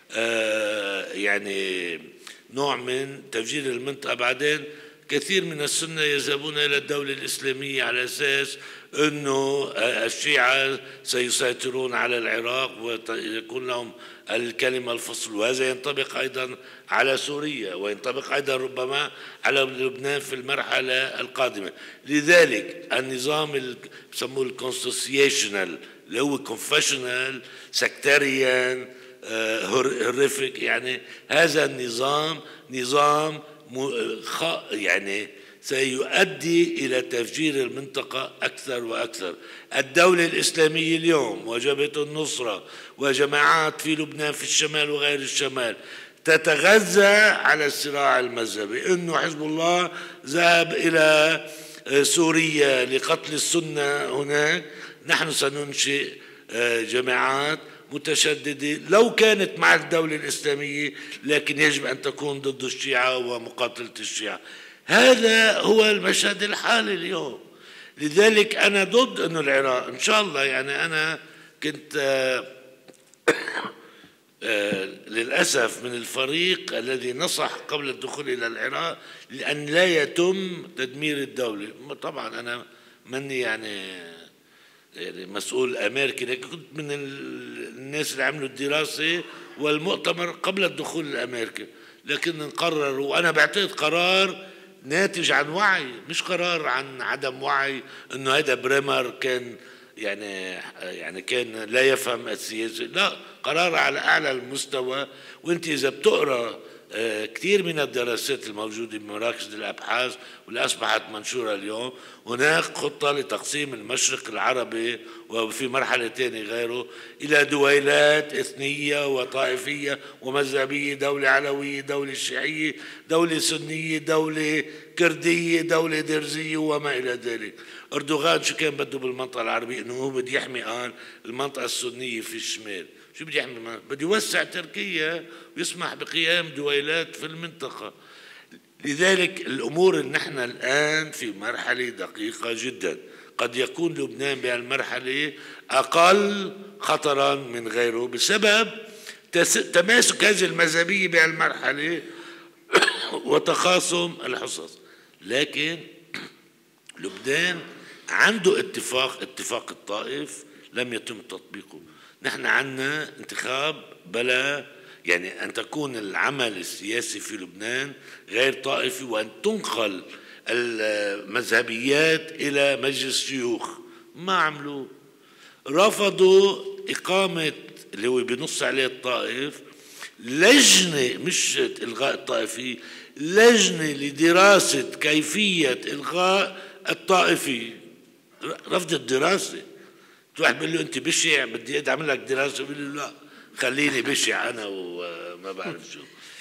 يعني نوع من تفجير المنطقة. بعدين كثير من السنة يذهبون إلى الدولة الإسلامية على أساس أنه الشيعة سيسيطرون على العراق ويكون لهم الكلمة الفصل، وهذا ينطبق أيضا على سوريا وينطبق أيضا ربما على لبنان في المرحلة القادمة. لذلك النظام بسموه الكونستيتيوشنال اللي هو كونفشنال سكتاريان هوريفيك، يعني هذا النظام نظام يعني سيؤدي إلى تفجير المنطقة أكثر وأكثر. الدولة الإسلامية اليوم وجبهة النصرة وجماعات في لبنان في الشمال وغير الشمال تتغذى على الصراع المذهبي. إنه حزب الله ذهب إلى سوريا لقتل السنة هناك، نحن سننشئ جماعات متشددة لو كانت مع الدولة الإسلامية، لكن يجب أن تكون ضد الشيعة ومقاتلة الشيعة. هذا هو المشهد الحالي اليوم. لذلك أنا ضد أنه العراق إن شاء الله، يعني أنا كنت للأسف من الفريق الذي نصح قبل الدخول إلى العراق لأن لا يتم تدمير الدولة. طبعا أنا مني يعني مسؤول أمريكي، لكن كنت من الناس اللي عملوا الدراسة والمؤتمر قبل الدخول الأمريكي، لكن نقرر، وأنا بعتقد قرار ناتج عن وعي، مش قرار عن عدم وعي، إنه هذا بريمر كان يعني كان لا يفهم السياسة، لا، قرار على أعلى المستوى. وأنت إذا بتقرأ كثير من الدراسات الموجودة بمراكز الأبحاث واللي أصبحت منشورة اليوم، هناك خطة لتقسيم المشرق العربي وفي مرحلة ثانية غيره إلى دويلات إثنية وطائفية ومذهبية، دولة علوية، دولة شيعية، دولة سنية، دولة كردية، دولة درزية وما إلى ذلك. أردوغان شو كان بده بالمنطقة العربية؟ إنه هو بده يحمي المنطقة السنية في الشمال. شو بده يحمي؟ بده يوسع تركيا ويسمح بقيام دويلات في المنطقة. لذلك الأمور إن نحن الآن في مرحلة دقيقة جدا. قد يكون لبنان بهالمرحلة أقل خطرا من غيره بسبب تماسك هذه المذهبية بهالمرحلة وتخاصم الحصص. لكن لبنان عنده اتفاق الطائف لم يتم تطبيقه. نحن عندنا انتخاب بلا، يعني أن تكون العمل السياسي في لبنان غير طائفي، وأن تنقل المذهبيات إلى مجلس شيوخ. ما عملوا، رفضوا إقامة اللي هو بنص عليه الطائف لجنة، مش إلغاء الطائفي، لجنة لدراسة كيفية إلغاء الطائفي. رفض الدراسة. واحد بيقول له أنت بشع، بدي أعمل لك دراسة، بيقول له لا خليني بشع أنا وما بعرف شو.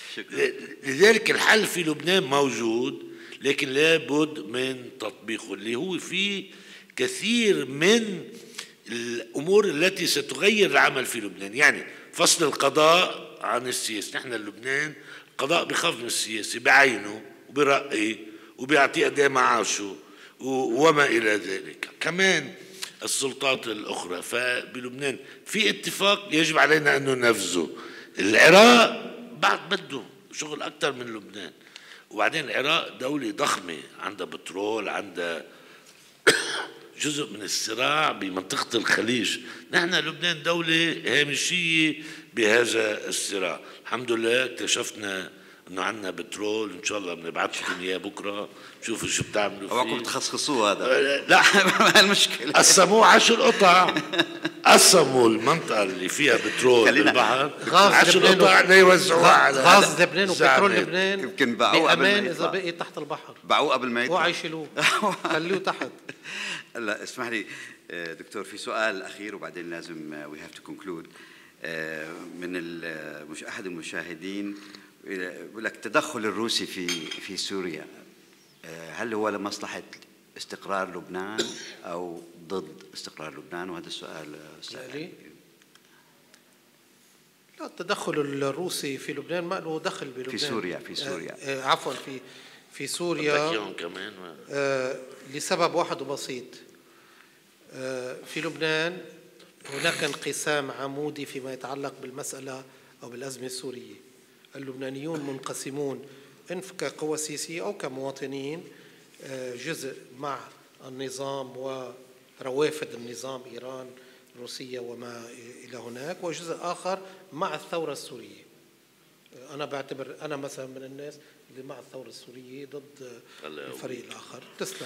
لذلك الحل في لبنان موجود، لكن لابد من تطبيقه، اللي هو فيه كثير من الأمور التي ستغير العمل في لبنان. يعني فصل القضاء عن السياسة. نحن لبنان القضاء بخاف من السياسة، بعينه وبرقي وبيعطيه قد ايه معاشه وما إلى ذلك. كمان السلطات الأخرى. فبلبنان في اتفاق يجب علينا أن ننفذه. العراق بعد بده شغل أكثر من لبنان. وبعدين العراق دولة ضخمة، عندها بترول، عندها جزء من الصراع بمنطقة الخليج. نحن لبنان دولة هامشية بهذا الصراع. الحمد لله اكتشفنا انه عندنا بترول، ان شاء الله بنبعث لكم اياه بكره، شوفوا شو بتعملوا فيه. اوعكم تخصصوه هذا. لا ما المشكله. قسموه 10 قطع، قسموا المنطقه اللي فيها بترول بالبحر 10 قطع ليوزعوها على غاز لبنان وبترول لبنان. يمكن باعوه قبل ما بأمان يطلع. اذا بقي تحت البحر، باعوه قبل ما يطلع. اوعى يشيلوه خلوه تحت. لا اسمح لي دكتور، في سؤال اخير وبعدين لازم وي هاف تو كونكلود. من احد المشاهدين يقول لك التدخل الروسي في سوريا هل هو لمصلحة استقرار لبنان أو ضد استقرار لبنان؟ وهذا السؤال لا، التدخل الروسي في لبنان ما له دخل بلبنان. في سوريا عفوا في سوريا كمان لسبب واحد وبسيط. في لبنان هناك انقسام عمودي فيما يتعلق بالمسألة أو بالأزمة السورية. اللبنانيون منقسمون إن كقوى سياسية أو كمواطنين، جزء مع النظام وروافد النظام، إيران، روسيا وما إلى هناك، وجزء آخر مع الثورة السورية. أنا بعتبر أنا مثلا من الناس اللي مع الثورة السورية ضد الفريق الآخر. تسلم.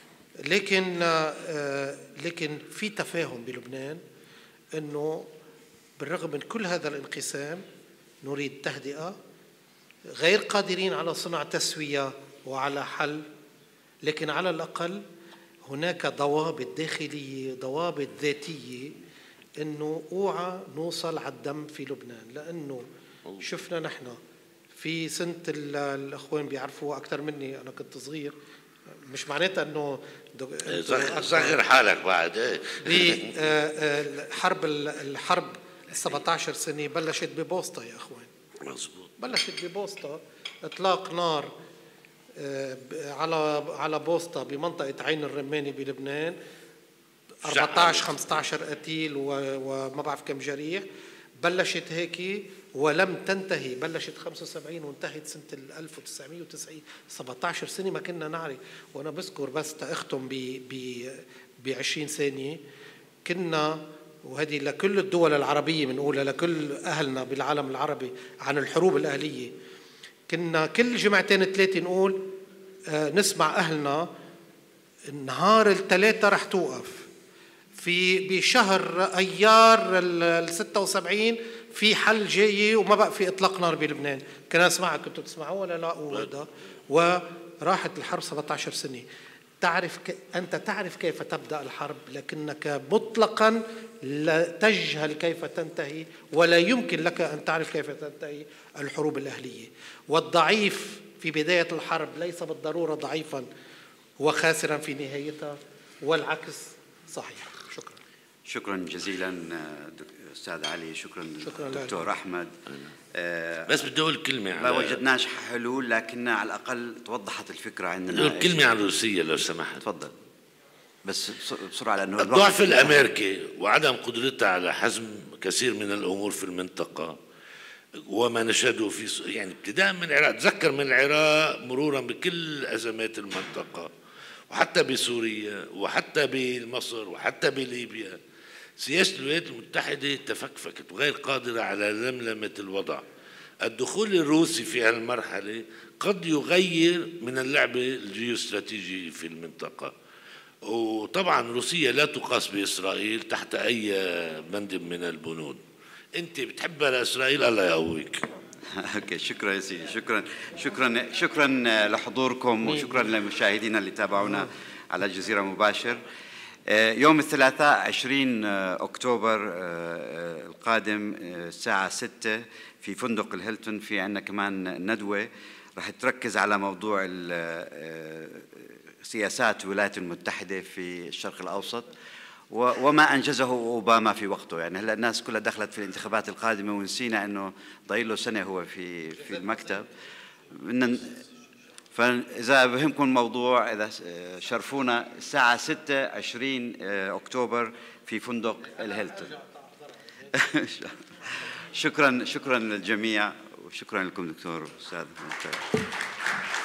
لكن في تفاهم بلبنان أنه بالرغم من كل هذا الانقسام نريد تهدئة، غير قادرين على صنع تسوية وعلى حل، لكن على الأقل هناك ضوابط داخلية، ضوابط ذاتية، أنه اوعى نوصل على الدم في لبنان. لأنه شفنا نحن في سنة الأخوان بيعرفوا أكثر مني، أنا كنت صغير، مش معناتها أنه صغر حالك بعد. الحرب 17 سنة بلشت ببوسطة يا أخوان. مظبوط. بلشت ببوسطة، إطلاق نار على بوسطة بمنطقة عين الرماني بلبنان، 14 15 قتيل وما بعرف كم جريح. بلشت هيك ولم تنتهي، بلشت 75 وانتهت سنة 1990. 17 سنة ما كنا نعرف. وأنا بذكر بس تأختم ب 20 ثانية، كنا، وهذه لكل الدول العربية بنقولها، لكل أهلنا بالعالم العربي عن الحروب الأهلية، كنا كل جمعتين 3 نقول نسمع أهلنا نهار الثلاثة رح توقف بشهر أيار 76 في حل جاي وما بقى في إطلاق نار بلبنان. كنا نسمعها، كنتوا تسمعوها ولا لا؟ وراحت الحرب 17 سنة. أنت تعرف كيف تبدأ الحرب، لكنك مطلقا لا تجهل كيف تنتهي، ولا يمكن لك أن تعرف كيف تنتهي الحروب الأهلية. والضعيف في بداية الحرب ليس بالضرورة ضعيفا وخاسرا في نهايتها، والعكس صحيح. شكرا جزيلا أستاذ علي. شكرا دكتور أحمد. بس بدي أقول كلمة. ما وجدناش حلول، لكن على الأقل توضحت الفكرة عندنا. أقول كلمة عن روسيا لو سمحت. تفضل بس بسرعة، لأنه الضعف الأمريكي وعدم قدرتها على حزم كثير من الأمور في المنطقة، وما نشهده في يعني ابتداء من العراق، تذكر من العراق مرورا بكل أزمات المنطقة، وحتى بسوريا وحتى بمصر وحتى بليبيا، سياسة الولايات المتحدة تفكفكت وغير قادرة على لملمة الوضع. الدخول الروسي في هالمرحلة قد يغير من اللعبة الجيوستراتيجي في المنطقة. وطبعا روسيا لا تقاس بإسرائيل تحت أي بند من البنود. أنت بتحبها لإسرائيل، الله يقويك. اوكي، شكرا يا سيدي. شكرا لحضوركم، وشكرا للمشاهدين اللي تابعونا على الجزيرة مباشر. يوم الثلاثاء 20 أكتوبر القادم الساعة 6 في فندق الهيلتون في عندنا كمان ندوة رح تركز على موضوع سياسات الولايات المتحدة في الشرق الأوسط وما أنجزه أوباما في وقته. يعني هلا الناس كلها دخلت في الانتخابات القادمة ونسينا أنه ضايل له سنة هو في المكتب. فإذا بهمكم الموضوع، إذا شرفونا الساعة 6 20 أكتوبر في فندق الهيلتون. شكرا للجميع، وشكرا لكم دكتور أستاذ.